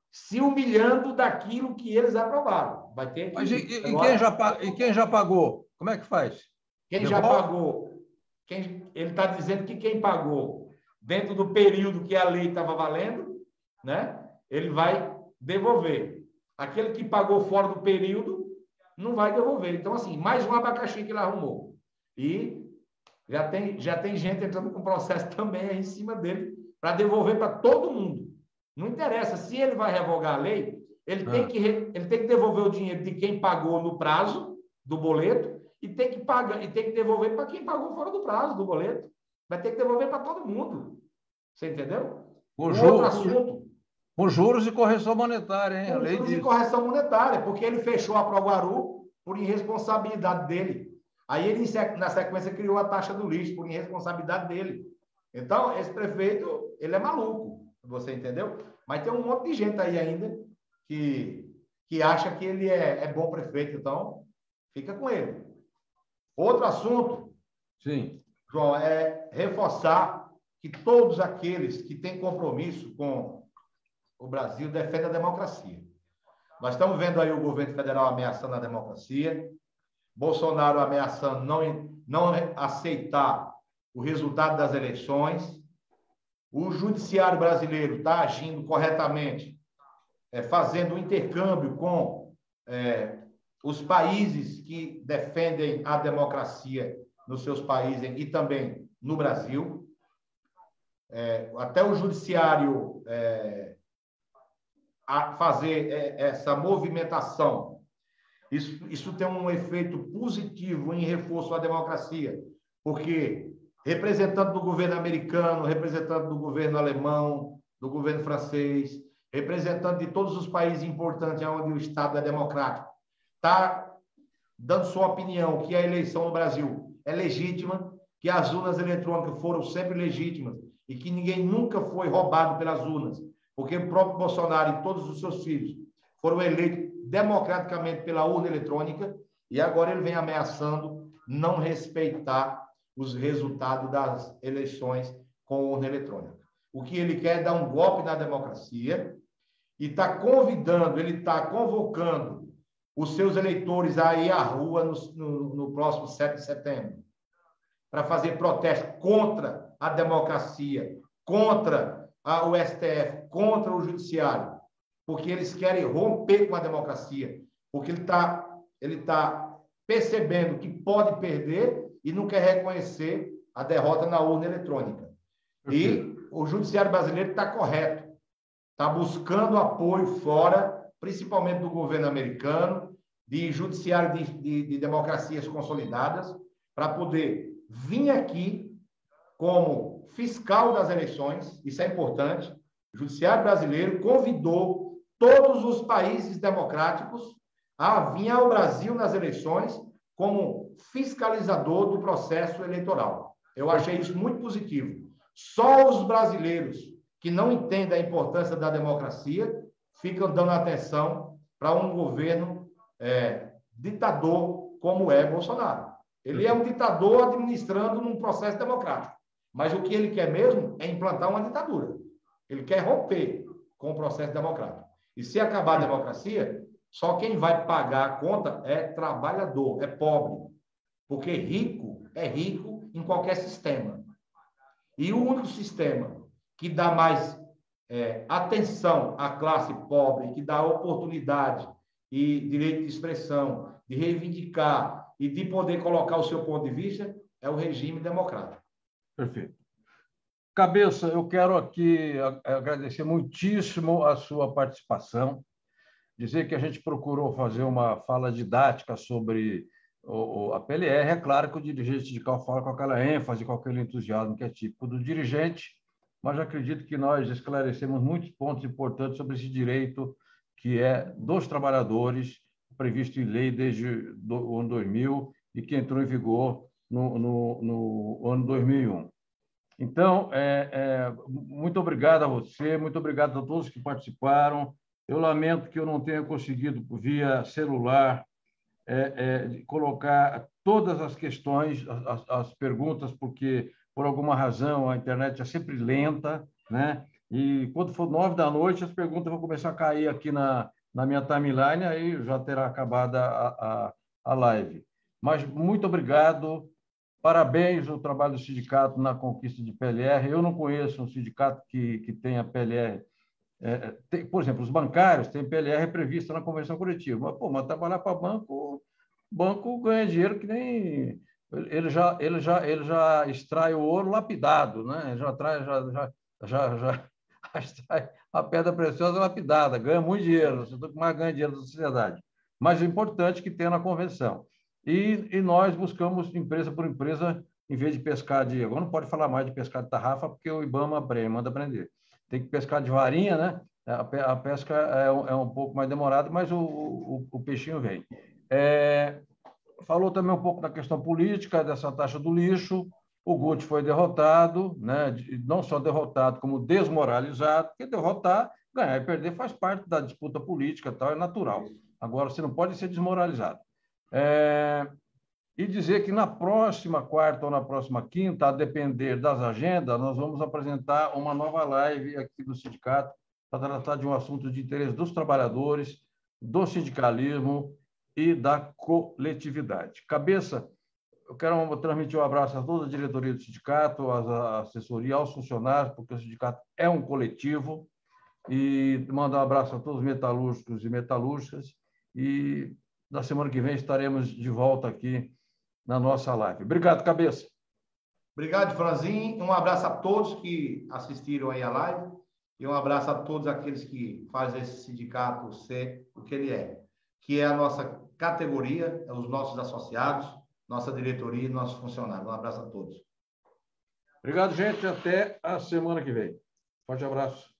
se humilhando daquilo que eles aprovaram. Vai ter que... Mas e, e, quem já, e quem já pagou? Como é que faz? Quem Devolve? já pagou? Quem, ele está dizendo que quem pagou dentro do período que a lei estava valendo, né, ele vai devolver. Aquele que pagou fora do período não vai devolver. Então, assim, mais um abacaxi que ele arrumou. E já tem, já tem gente entrando com processo também aí em cima dele para devolver para todo mundo. Não interessa. Se ele vai revogar a lei, ele, ah. tem que, ele tem que devolver o dinheiro de quem pagou no prazo do boleto e tem que, pagar, e tem que devolver para quem pagou fora do prazo do boleto. Vai ter que devolver para todo mundo. Você entendeu? Por um juros, outro assunto. Com juros e correção monetária, hein? Com juros e correção monetária, porque ele fechou a Proguaru por irresponsabilidade dele. Aí ele, na sequência, criou a taxa do lixo por irresponsabilidade dele. Então, esse prefeito, ele é maluco, você entendeu? Mas tem um monte de gente aí ainda que, que acha que ele é, é bom prefeito, então fica com ele. Outro assunto, sim, João, é reforçar que todos aqueles que têm compromisso com o Brasil defendem a democracia. Nós estamos vendo aí o governo federal ameaçando a democracia, Bolsonaro ameaçando não, não aceitar o resultado das eleições, o judiciário brasileiro está agindo corretamente, é, fazendo um intercâmbio com é, os países que defendem a democracia nos seus países e também no Brasil. É, até o judiciário é, a fazer é, essa movimentação. Isso, isso tem um efeito positivo em reforço à democracia, porque representante do governo americano, representante do governo alemão, do governo francês, representante de todos os países importantes onde o Estado é democrático, está dando sua opinião que a eleição no Brasil é legítima, que as urnas eletrônicas foram sempre legítimas e que ninguém nunca foi roubado pelas urnas, porque o próprio Bolsonaro e todos os seus filhos foram eleitos democraticamente pela urna eletrônica e agora ele vem ameaçando não respeitar os resultados das eleições com urna eletrônica. O que ele quer é dar um golpe na democracia e está convidando, ele está convocando os seus eleitores a ir à rua no, no, no próximo sete de setembro para fazer protesto contra a democracia, contra a, o S T F, contra o judiciário, porque eles querem romper com a democracia, porque ele está ele tá percebendo que pode perder e não quer reconhecer a derrota na urna eletrônica. E o judiciário brasileiro está correto, está buscando apoio fora, principalmente do governo americano, de judiciário de, de, de democracias consolidadas, para poder vir aqui como fiscal das eleições, isso é importante. O judiciário brasileiro convidou todos os países democráticos a vir ao Brasil nas eleições como fiscalizador do processo eleitoral. Eu achei isso muito positivo. Só os brasileiros que não entendem a importância da democracia ficam dando atenção para um governo é, ditador como é Bolsonaro. Ele é um ditador administrando num processo democrático, mas o que ele quer mesmo é implantar uma ditadura. Ele quer romper com o processo democrático. E se acabar a democracia, só quem vai pagar a conta é trabalhador, é pobre. Porque rico é rico em qualquer sistema. E o único sistema que dá mais é, atenção à classe pobre, que dá oportunidade e direito de expressão, de reivindicar e de poder colocar o seu ponto de vista, é o regime democrático. Perfeito. Cabeça, eu quero aqui agradecer muitíssimo a sua participação, dizer que a gente procurou fazer uma fala didática sobre a P L R. É claro que o dirigente sindical fala com aquela ênfase, com aquele entusiasmo que é típico do dirigente, mas acredito que nós esclarecemos muitos pontos importantes sobre esse direito que é dos trabalhadores, previsto em lei desde o ano dois mil e que entrou em vigor no, no, no ano dois mil e um. Então, é, é, muito obrigado a você, muito obrigado a todos que participaram. Eu lamento que eu não tenha conseguido, via celular, é, é, colocar todas as questões, as, as perguntas, porque, por alguma razão, a internet é sempre lenta, né? E quando for nove da noite, as perguntas vão começar a cair aqui na, na minha timeline, aí já terá acabado a, a, a live. Mas muito obrigado, parabéns ao trabalho do sindicato na conquista de P L R. Eu não conheço um sindicato que, que tenha P L R. É, tem, por exemplo, os bancários têm P L R prevista na convenção coletiva, mas, pô, mas trabalhar para banco, banco ganha dinheiro que nem... Ele já, ele já, ele já extrai o ouro lapidado, né? Ele já, traz, já, já, já, já extrai a pedra preciosa lapidada, ganha muito dinheiro, o setor que mais ganha dinheiro da sociedade. Mas é importante que tenha na convenção. E, e nós buscamos, empresa por empresa, em vez de pescar de... Agora não pode falar mais de pescar de tarrafa, porque o IBAMA manda prender. Tem que pescar de varinha, né? A pesca é um, é um pouco mais demorada, mas o, o, o peixinho vem. É, falou também um pouco da questão política, dessa taxa do lixo. O Guti foi derrotado, né? Não só derrotado, como desmoralizado, porque derrotar, ganhar e perder faz parte da disputa política, tal, é natural. Agora, você não pode ser desmoralizado. É, e dizer que na próxima quarta ou na próxima quinta, a depender das agendas, nós vamos apresentar uma nova live aqui do sindicato para tratar de um assunto de interesse dos trabalhadores, do sindicalismo e da coletividade. Cabeça, eu quero transmitir um abraço a toda a diretoria do sindicato, à assessoria, aos funcionários, porque o sindicato é um coletivo, e mandar um abraço a todos os metalúrgicos e metalúrgicas, e na semana que vem estaremos de volta aqui na nossa live. Obrigado, Cabeça. Obrigado, Franzinho. Um abraço a todos que assistiram aí a live e um abraço a todos aqueles que fazem esse sindicato ser o que ele é, que é a nossa categoria, é os nossos associados, nossa diretoria e nossos funcionários. Um abraço a todos. Obrigado, gente. Até a semana que vem. Forte abraço.